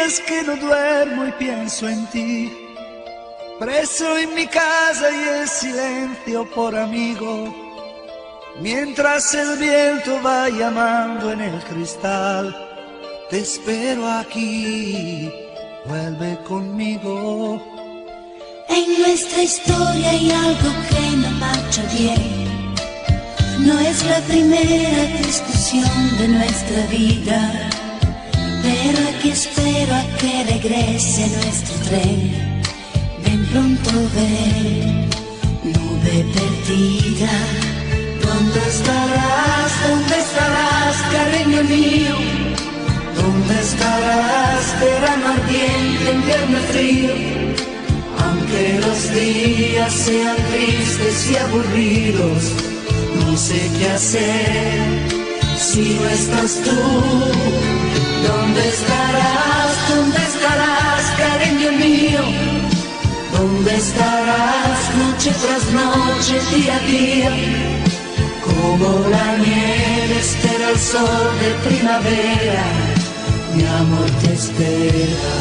[SPEAKER 10] días que no duermo y pienso en ti, preso en mi casa y el silencio por amigo, mientras el viento va llamando en el cristal. Te espero aquí, vuelve conmigo.
[SPEAKER 2] En nuestra historia hay algo que no marcha bien. No es la primera discusión de nuestra vida, pero aquí espero a que regrese nuestro tren. Ven pronto, ven, nube perdida. ¿Dónde estarás? ¿Dónde estarás, cariño mío? ¿Dónde estarás, verano ardiente, invierno frío? Aunque los días sean tristes y aburridos, no sé qué hacer si no estás tú. ¿Dónde estarás, cariño mío? ¿Dónde estarás, noche tras noche, día a día? Como la nieve espera el sol de primavera, mi amor te espera.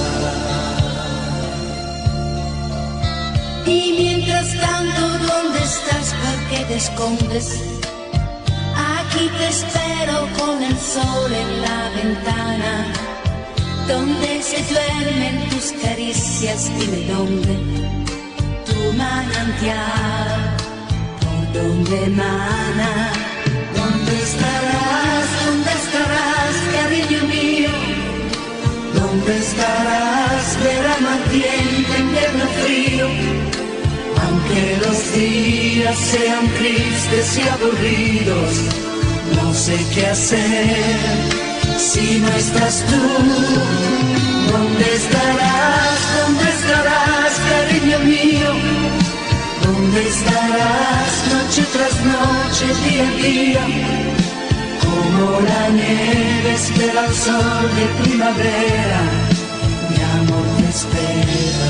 [SPEAKER 2] Y mientras tanto, ¿dónde estás? ¿Por qué te escondes? Aquí te espero con el sol en la ventana, donde se duermen tus caricias. Dime dónde, tu manantial, por donde emana. ¿Dónde estarás, cariño mío? ¿Dónde estarás, verano ardiente, invierno frío? Aunque los días sean tristes y aburridos, no sé qué hacer si no estás tú. ¿Dónde estarás, cariño mío? ¿Dónde estarás, noche tras noche, día a día? Como la nieve espera el sol de primavera, mi amor te espera.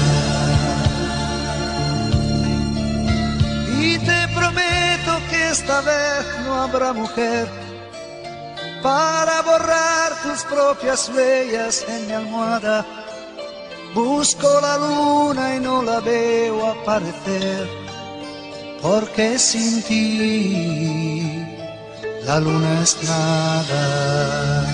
[SPEAKER 10] Y te prometo que esta vez no habrá mujer para borrar tus propias huellas en mi almohada. Busco la luna y no la veo aparecer, porque sin ti la luna es nada.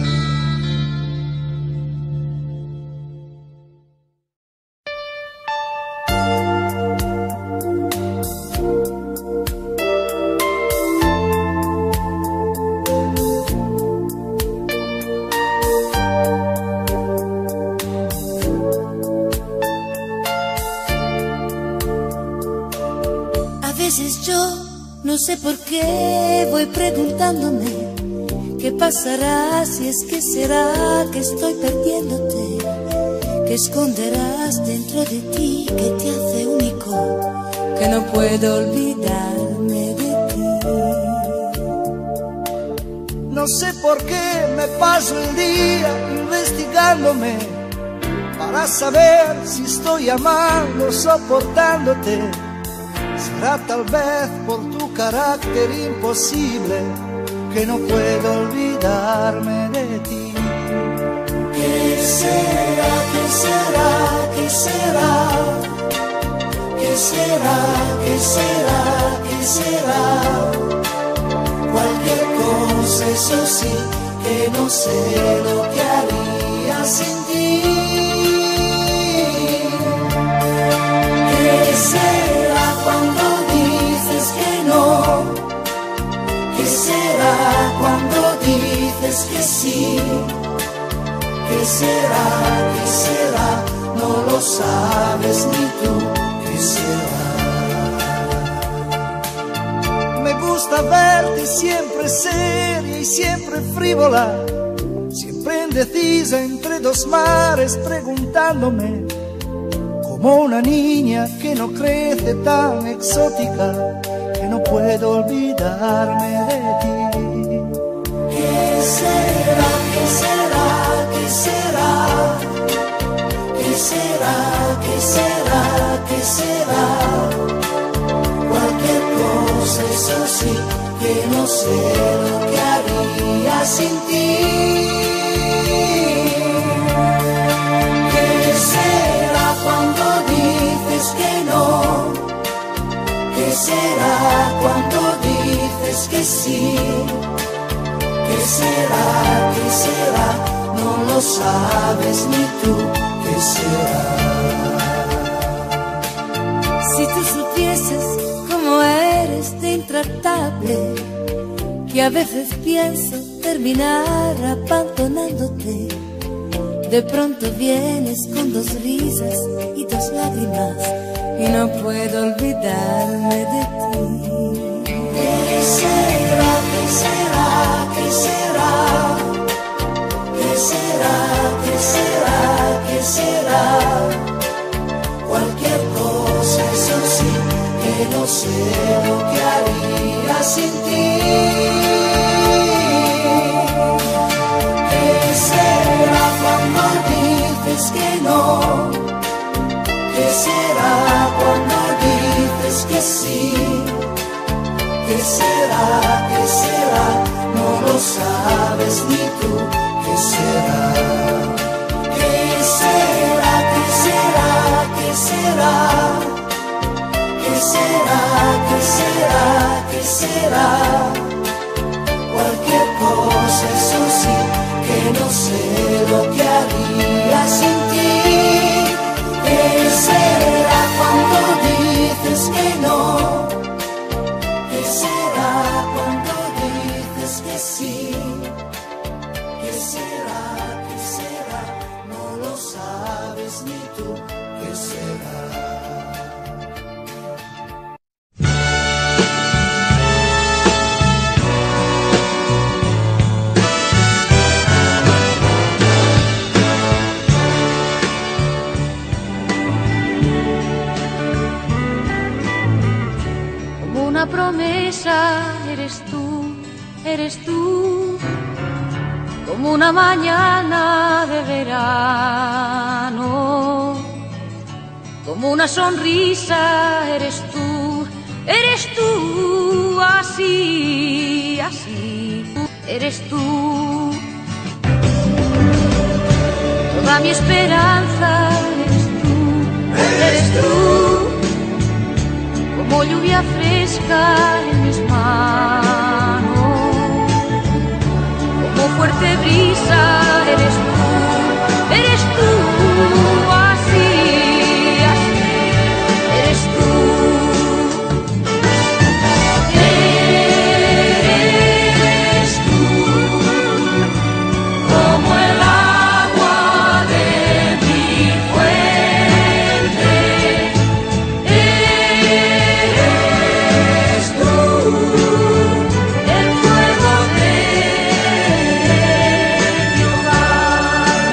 [SPEAKER 2] No sé por qué voy preguntándome qué pasará, si es que será que estoy perdiéndote, que esconderás dentro de ti, que te hace único, que no puedo olvidarme de ti.
[SPEAKER 10] No sé por qué me paso el día investigándome para saber si estoy amando, soportándote. Será tal vez por tu carácter imposible que no puedo olvidarme de ti.
[SPEAKER 2] ¿Qué será? ¿Qué será? ¿Qué será? ¿Qué será? ¿Qué será? ¿Qué será? Cualquier cosa, eso sí, que no sé lo que haría sin ti. ¿Qué será cuando dices que no? ¿Qué será cuando dices que sí? ¿Qué será? ¿Qué será? No lo sabes ni tú. ¿Qué será?
[SPEAKER 10] Me gusta verte siempre seria y siempre frívola, siempre indecisa entre dos mares, preguntándome como una niña que no crece, tan exótica que no puedo olvidarme de ti.
[SPEAKER 2] ¿Qué será? ¿Qué será? ¿Qué será? ¿Qué será? ¿Qué será? ¿Qué será? Cualquier cosa, eso sí, que no sé lo que haría sin ti. será cuando dices que sí? ¿Qué será? ¿Qué será? No lo sabes ni tú. ¿Qué será? Si tú supieses cómo eres de intratable, que a veces pienso terminar abandonándote. De pronto vienes con 2 risas y 2 lágrimas y no puedo olvidarme de ti. ¿Qué será? ¿Qué será? ¿Qué será? ¿Qué será? ¿Qué será? ¿Qué será? Cualquier cosa, eso sí, que no sé lo que haría sin ti. ¿Qué será cuando dices que no? ¿Qué será cuando dices que sí? ¿Qué será? ¿Qué será? No lo sabes ni tú. ¿Qué será? ¿Qué será? ¿Qué será? ¿Qué será? ¿Qué será? ¿Qué será? ¿Qué será? Cualquier cosa, eso sí, que no sé lo que haría sin ti. ¿Qué será cuando dices que no? ¿Qué será cuando dices que sí? ¿Qué será? ¿Qué será? No lo sabes ni tú. ¿Qué será?
[SPEAKER 8] Una promesa eres tú, como una mañana de verano, como una sonrisa eres tú, así, así, eres tú. Toda mi esperanza eres tú. Como lluvia fresca en mis manos, como fuerte brisa eres tú, así, así, eres tú. Eres tú, como el agua de mi fuente. El fuego de mi hogar.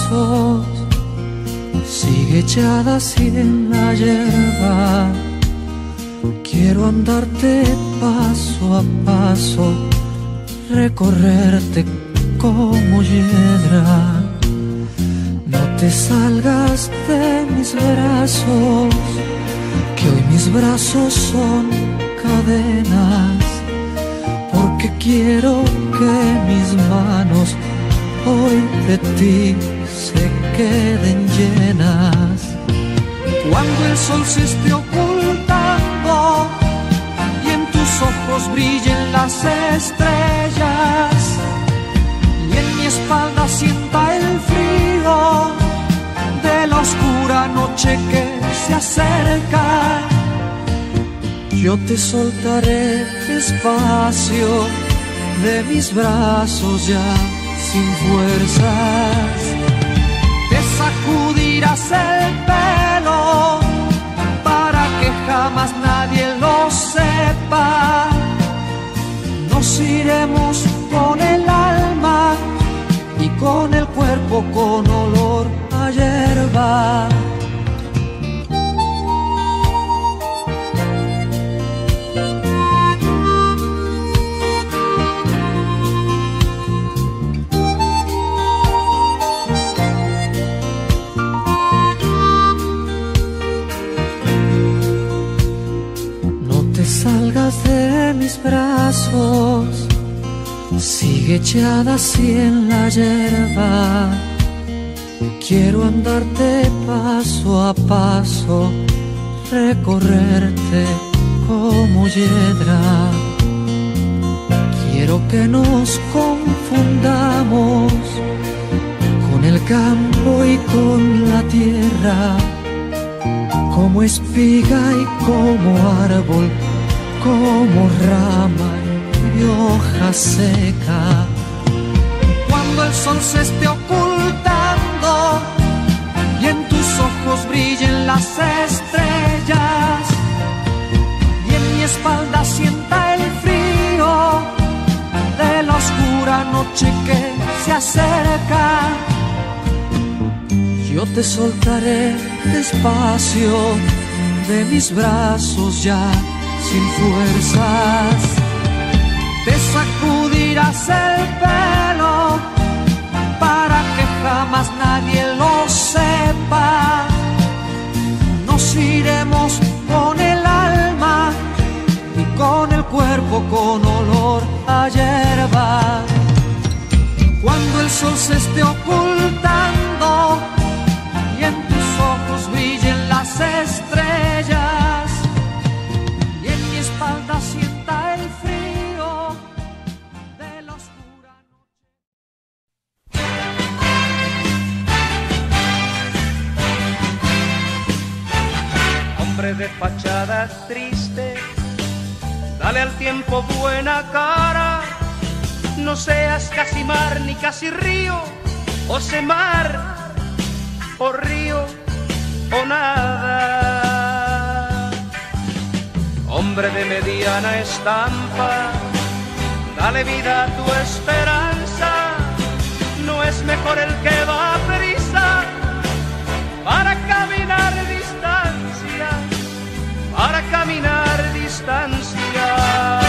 [SPEAKER 1] brazos sigue echada así en la hierba. Quiero andarte paso a paso, recorrerte como hiedra. No te salgas de mis brazos, que hoy mis brazos son cadenas, porque quiero que mis manos hoy de ti se queden llenas. Cuando el sol se esté ocultando y en tus ojos brillen las estrellas y en mi espalda sienta el frío de la oscura noche que se acerca, yo te soltaré despacio de mis brazos ya sin fuerzas. Te sacudirás el pelo para que jamás nadie lo sepa. Nos iremos con el alma y con el cuerpo con olor a hierba. Salgas de mis brazos, sigue echada así en la hierba. Quiero andarte paso a paso, recorrerte como hiedra. Quiero que nos confundamos con el campo y con la tierra, como espiga y como árbol, como rama y hoja seca. Cuando el sol se esté ocultando y en tus ojos brillen las estrellas y en mi espalda sienta el frío de la oscura noche que se acerca, yo te soltaré despacio de mis brazos ya sin fuerzas. Te sacudirás el pelo para que jamás nadie lo sepa. Nos iremos con el alma y con el cuerpo con olor a hierba. Cuando el sol se esté ocultando y en tus ojos brillen las estrellas y en mi espalda sienta el frío de la oscura noche.
[SPEAKER 11] Hombre de fachada triste, dale al tiempo buena cara. No seas casi mar ni casi río, o sé mar o río o nada. Hombre de mediana estampa, dale vida a tu esperanza. No es mejor el que va a prisa para caminar distancia, para caminar distancia.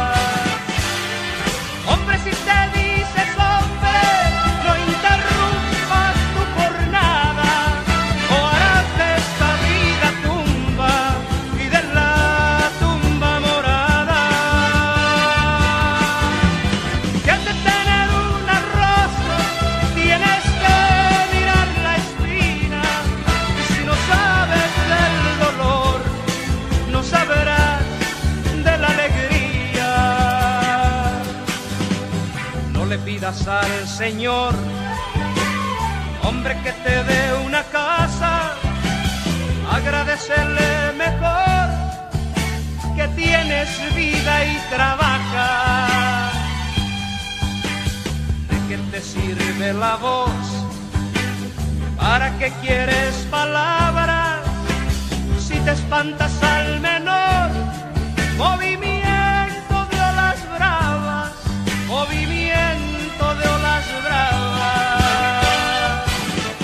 [SPEAKER 11] Hombre, si te dices hombre, no interrumpas tu jornada, o harás de esta vida tumba y de la tumba morada. Si has de tener una rosa, tienes que mirar la espina, y si no sabes del dolor, no sabrás de la alegría. No le pidas al Señor, hombre, que te dé una casa, agradecele mejor que tienes vida y trabaja. ¿De qué te sirve la voz? ¿Para qué quieres palabras? Si te espantas al menor movimiento de olas bravas, movimiento de olas bravas.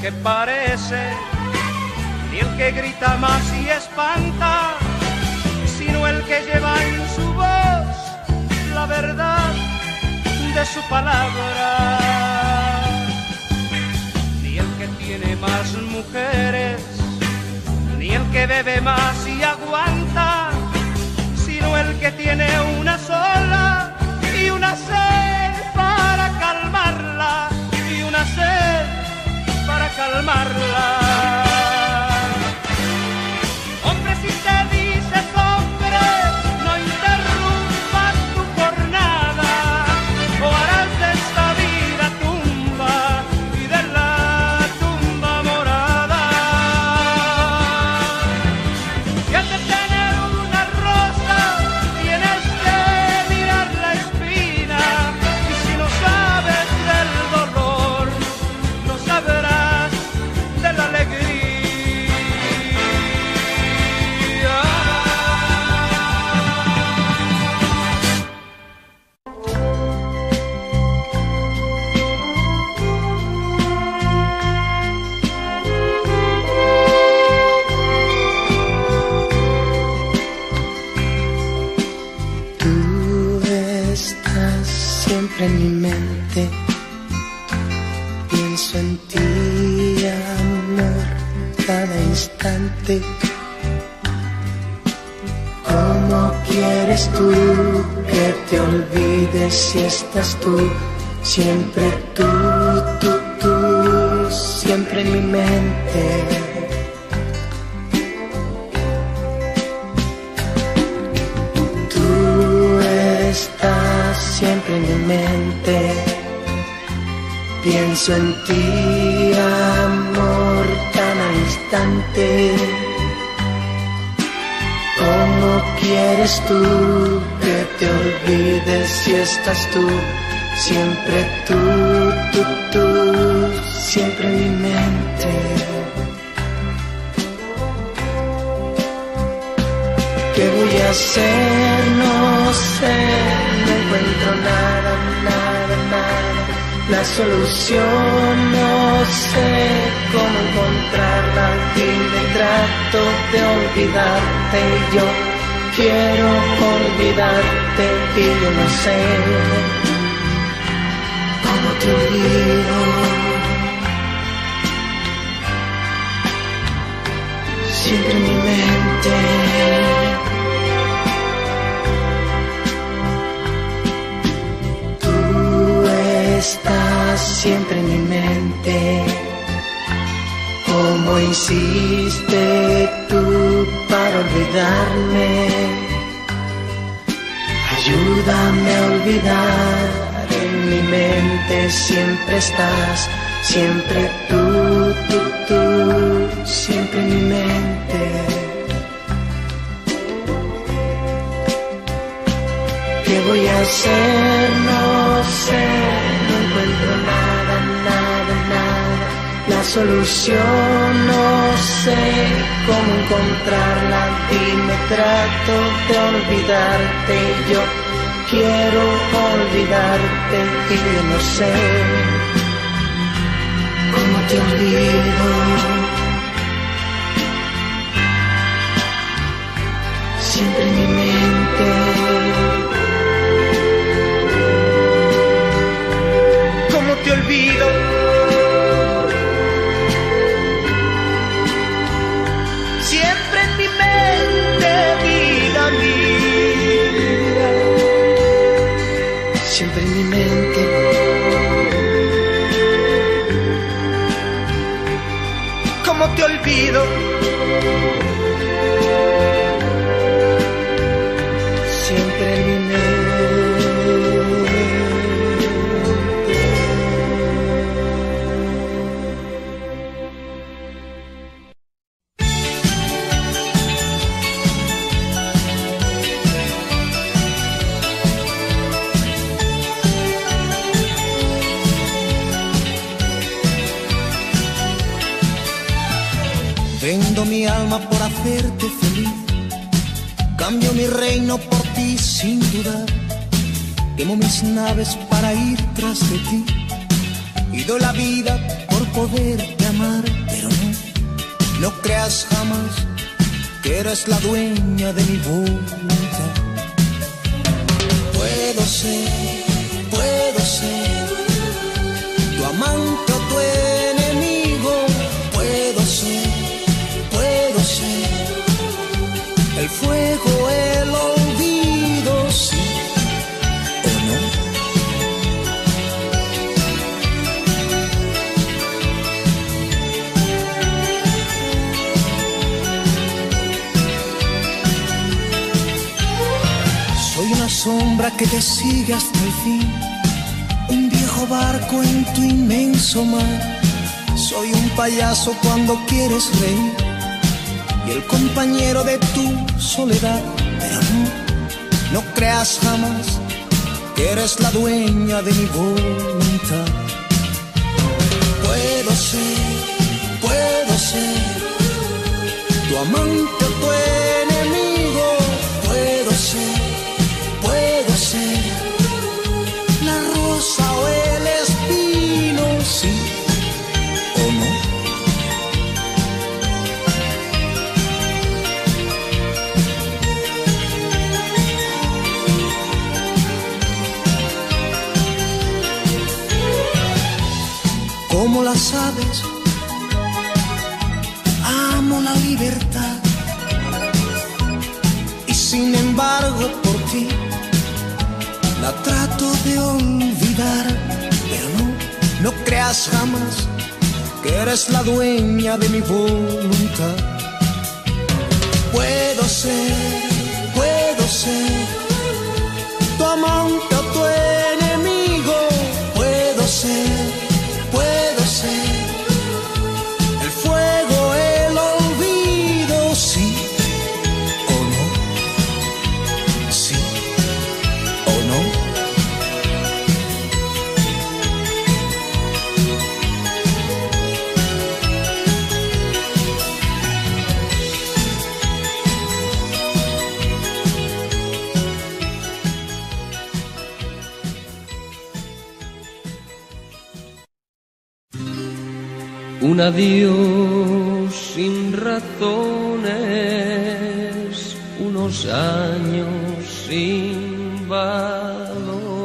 [SPEAKER 11] que parece, ni el que grita más y espanta, sino el que lleva en su voz la verdad de su palabra. Ni el que tiene más mujeres, ni el que bebe más y aguanta, sino el que tiene una sola y una sed para calmarla, y una sed para calmarla. Hombre, si te dices hombre, no interrumpas tu jornada, o harás de esta vida tumba y de la tumba morada. Y al de tener una rosa, tienes que mirar la espina, y si no sabes del dolor, no sabrás de la alegría.
[SPEAKER 1] Tú estás siempre en mi mente, pienso en ti, amor, cada instante. ¿Cómo quieres tú que te olvides si estás tú? Siempre tú, siempre en mi mente. Tú estás siempre en mi mente, pienso en ti, amor, cada instante. ¿Cómo quieres tú que te olvides si estás tú? Siempre tú, siempre en mi mente. ¿Qué voy a hacer? No sé, no encuentro nada. La solución no sé cómo encontrarla, y me trato de olvidarte. Yo quiero olvidarte y yo no sé cómo te olvido. Siempre en mi mente. Estás siempre en mi mente. ¿Cómo hiciste tú para olvidarme? Ayúdame a olvidar, en mi mente siempre estás, siempre tú, siempre en mi mente. ¿Qué voy a hacer? No sé, no encuentro nada. La solución no sé cómo encontrarla, y me trato de olvidarte. Yo quiero olvidarte y yo no sé cómo te olvido. Siempre en mi mente. ¿Cómo te olvido? Siempre en mi mente, vida mía. Siempre en mi mente. ¿Cómo te olvido? Siempre en mi mente.
[SPEAKER 10] Vendo mi alma por hacerte feliz, cambio mi reino por ti sin dudar, quemo mis naves para ir tras de ti y doy la vida por poderte amar, pero no creas jamás que eres la dueña de mi voluntad. Puedo ser tu amante o tu enemigo. Puedo ser el fuego, el olvido, sí o no. Soy una sombra que te sigue hasta el fin, un viejo barco en tu inmenso mar. Soy un payaso cuando quieres reír y el compañero de tu soledad. Pero no creas jamás que eres la dueña de mi voluntad. Puedo ser tu amante o tu enemigo. Puedo ser la rosa o el espino, sí o no. Como las aves, amo la libertad y sin embargo por ti la trato de olvidar. Pero no creas jamás que eres la dueña de mi voluntad. Puedo ser tu amante o tu enemigo. Puedo ser el fuego, el olvido, sí o no, sí o no.
[SPEAKER 12] Un adiós sin razones, unos años sin valor.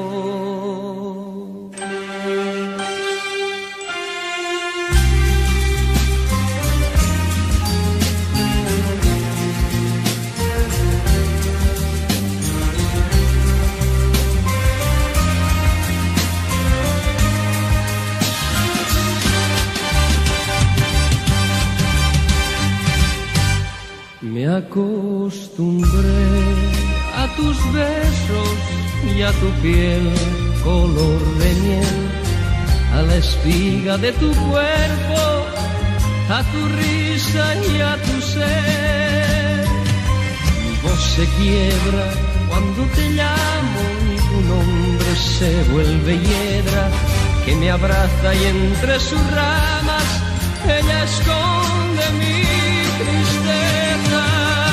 [SPEAKER 12] Me acostumbré a tus besos y a tu piel color de miel, a la espiga de tu cuerpo, a tu risa y a tu ser. Mi voz se quiebra cuando te llamo y tu nombre se vuelve hiedra que me abraza y entre sus ramas ella esconde mi tristeza.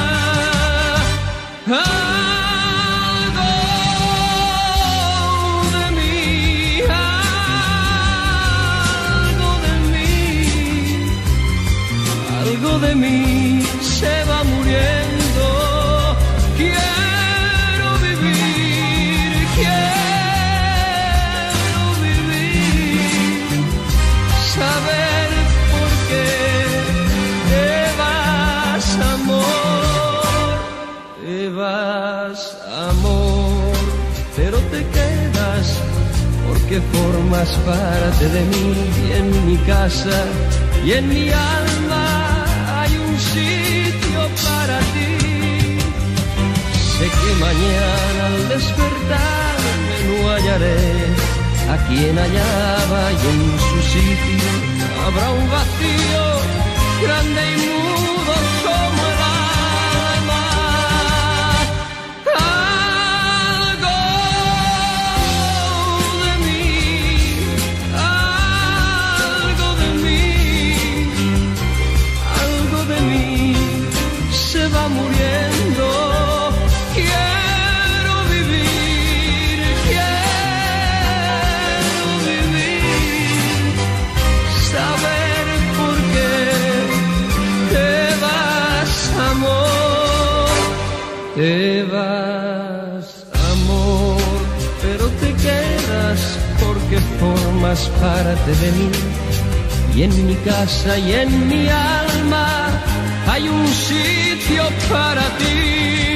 [SPEAKER 12] Algo de mí se va muriendo. Quiero vivir, saber por qué te vas, amor, pero te quedas porque formas parte de mí y en mi casa y en mi alma hay un sitio para ti. Sé que mañana al despertarme no hallaré a quien hallaba y en su sitio habrá un vacío grande y mudo como el alma. Algo de mí se va muriendo. Quiero vivir, saber por Te vas, amor, pero te quedas porque formas parte de mí. Y en mi casa y en mi alma hay un sitio para ti.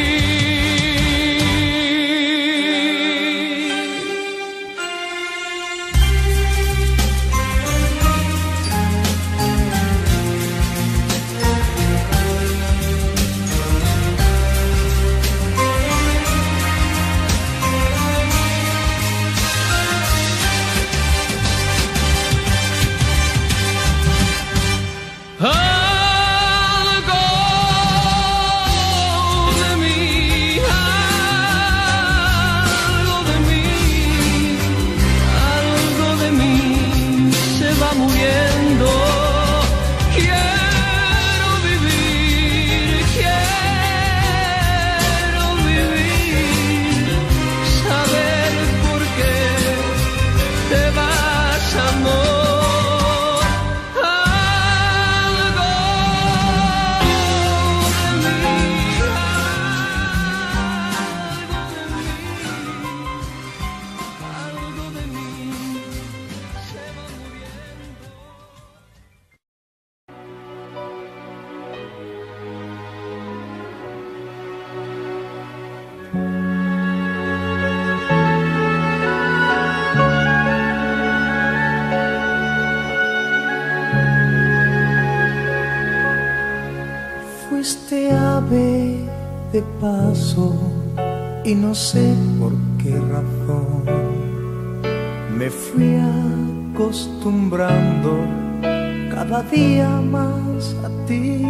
[SPEAKER 4] Fuiste ave de paso y no sé por qué razón me fui acostumbrando cada día más a ti.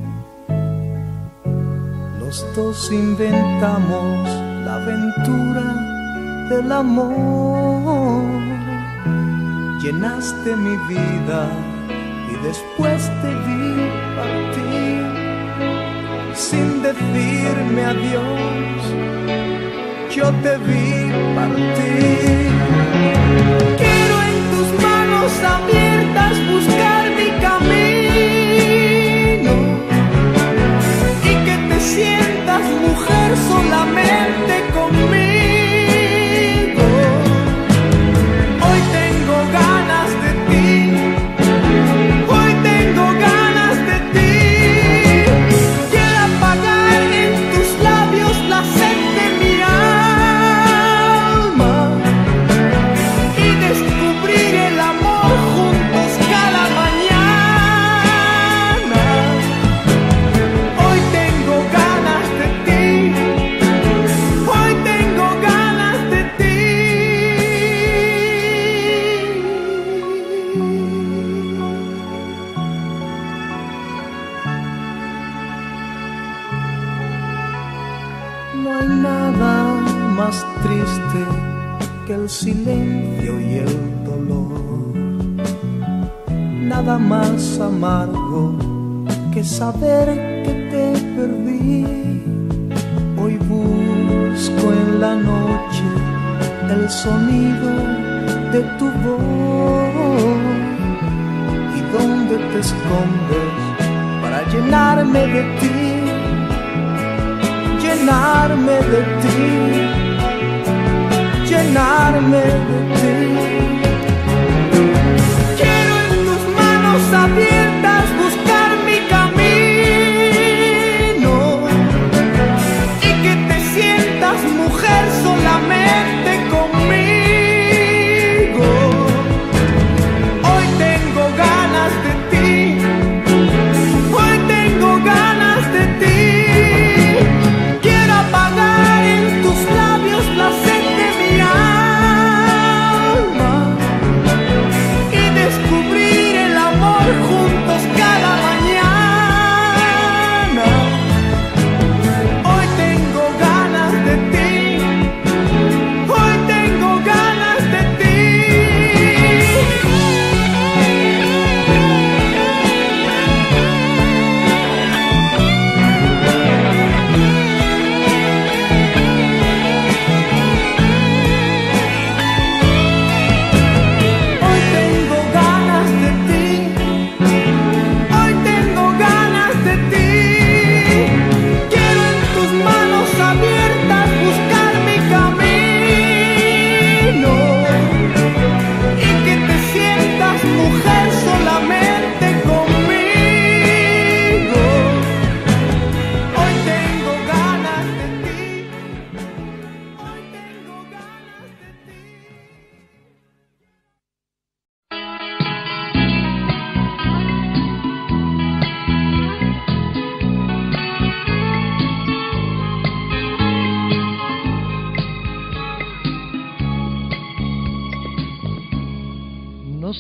[SPEAKER 4] Los dos inventamos la aventura del amor. Llenaste mi vida y después te vi partir sin decirme adiós. Yo te vi partir. Quiero en tus manos abiertas buscar mi camino y que te sientas mujer solamente conmigo. Hoy tengo ganas de ti, hoy tengo ganas de ti. Quiero apagar en tus labios la sed de mi alma y descubrir el amor juntos cada mañana. Hoy tengo ganas de ti, hoy tengo ganas de ti. No hay nada más triste que el silencio y el dolor, nada más amargo que saber que te perdí. Hoy busco en la noche el sonido de tu voz y dónde te escondes para llenarme de ti, llenarme de ti, llenarme de ti. Quiero en tus manos abiertas buscar mi camino y que te sientas mujer solamente conmigo. Hoy tengo ganas de ti, hoy tengo ganas de ti. Quiero apagar en tus labios la sed de mi alma y descubrir el amor junto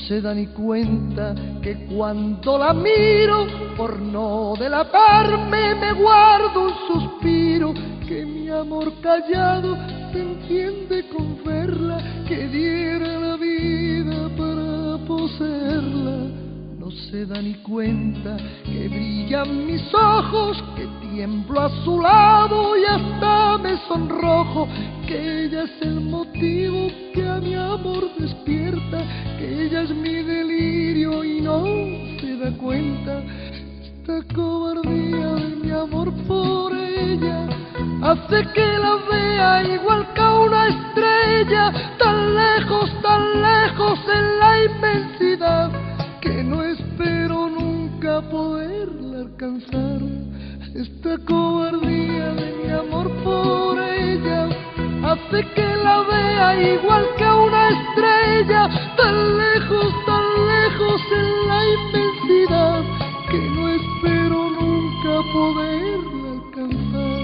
[SPEAKER 6] se da ni cuenta que cuando la miro, por no delatarme, me guardo un suspiro, que mi amor callado se entiende con verla, que diera la vida para poseerla. No se da ni cuenta que brillan mis ojos, que tiemblo a su lado y hasta me sonrojo, que ella es el motivo que a mi amor despierta, que ella es mi delirio y no se da cuenta. Esta cobardía de mi amor por ella hace que la vea igual que a una estrella, tan lejos en la inmensidad, que no espero nunca poderla alcanzar. Esta cobardía de mi amor por ella hace que la vea igual que a una estrella, tan lejos en la inmensidad, que no espero nunca poderla alcanzar.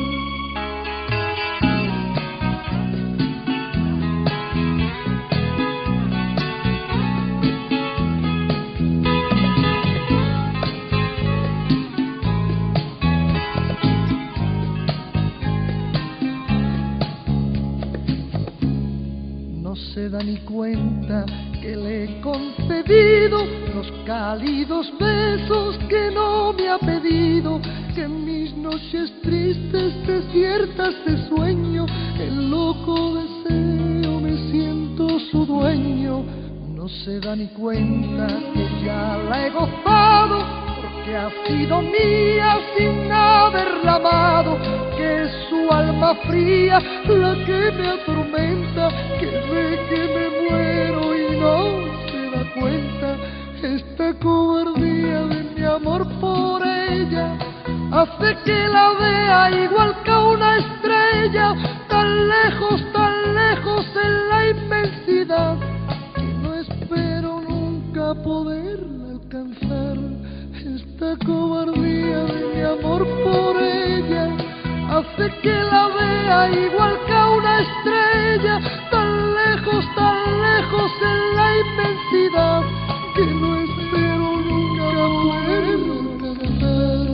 [SPEAKER 6] No se da ni cuenta que le he concedido los cálidos besos que no me ha pedido, que en mis noches tristes, desiertas de sueño, el loco deseo me siento su dueño. No se da ni cuenta que ya la he gozado, porque ha sido mía sin haberla amado, que es su alma fría la que me atormenta, que ve que me muero y no se da cuenta. Esta cobardía de mi amor por ella hace que la vea igual que a una estrella, tan lejos en la inmensidad, que no espero nunca poderla alcanzar. Esta cobardía de mi amor por ella hace que la vea igual que a una estrella, tan lejos en la inmensidad, que no espero nunca poderla alcanzar.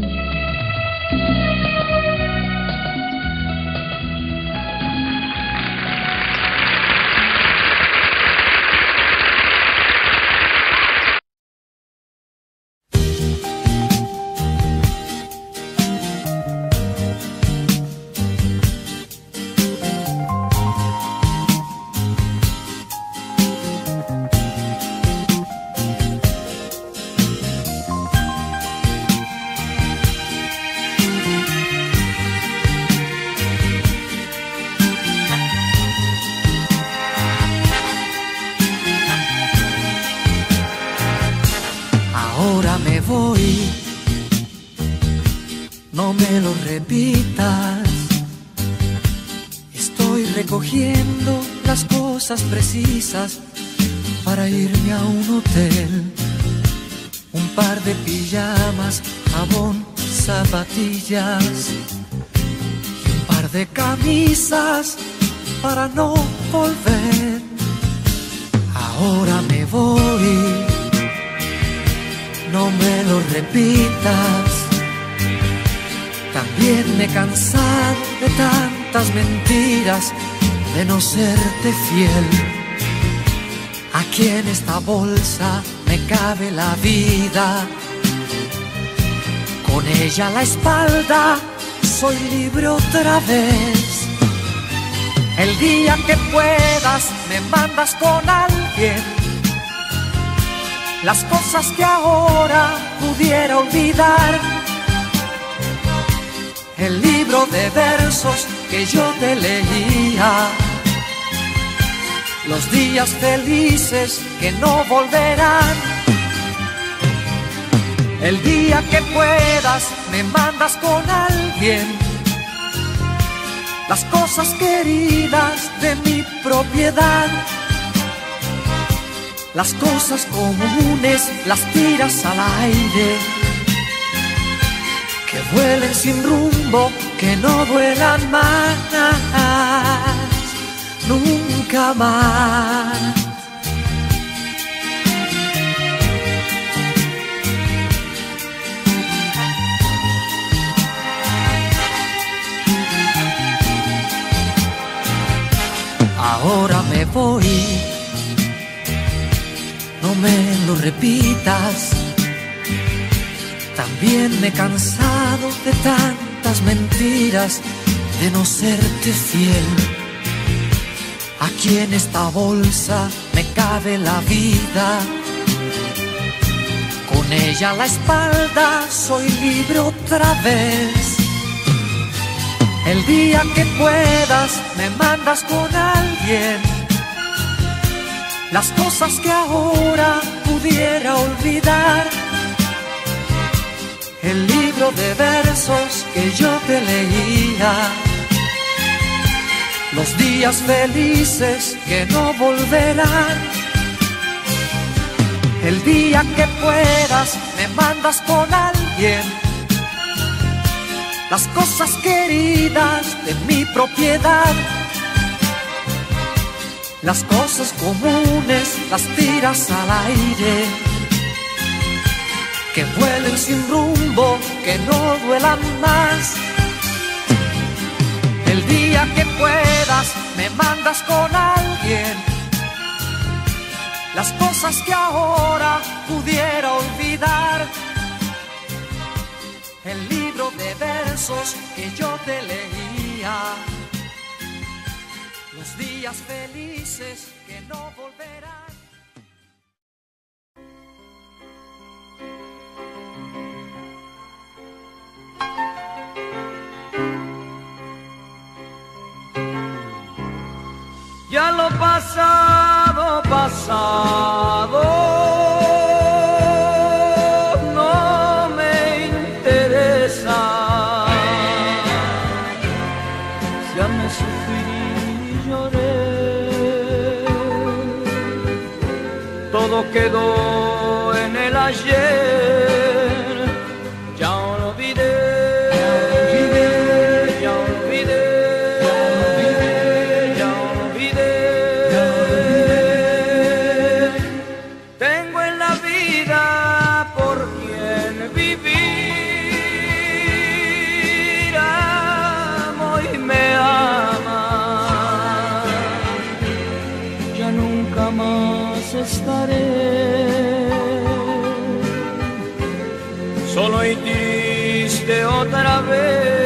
[SPEAKER 1] Ahora me voy, no me lo repitas. Estoy recogiendo las cosas precisas para irme a un hotel. Un par de pijamas, jabón, zapatillas y un par de camisas para no volver. Ahora me voy, no me lo repitas. También me he cansado de tantas mentiras, de no serte fiel. Aquí en esta bolsa me cabe la vida, con ella a la espalda soy libre otra vez. El día que puedas me mandas con alguien las cosas que ahora pudiera olvidar. El libro de versos que yo te leía, los días felices que no volverán. El día que puedas me mandas con alguien las cosas queridas de mi propiedad. Las cosas comunes las tiras al aire, que vuelen sin rumbo, que no vuelan más, nunca más. ahora me voy. No me lo repitas. También me he cansado de tantas mentiras, de no serte fiel. Aquí en esta bolsa me cabe la vida. Con ella a la espalda soy libre otra vez. El día que puedas me mandas con alguien las cosas que ahora pudiera olvidar. El libro de versos que yo te leía, los días felices que no volverán. El día que puedas me mandas con alguien las cosas queridas de mi propiedad. Las cosas comunes las tiras al aire, que vuelen sin rumbo, que no duelan más. El día que puedas me mandas con alguien las cosas que ahora pudiera olvidar. El libro de versos que yo te leía, los días felices que no volverán.
[SPEAKER 3] Ya lo pasado, pasado, no me interesa. Ya me sufrí y lloré, todo quedó en el ayer. Ya olvidé, ya olvidé. Estaré solo y triste otra vez.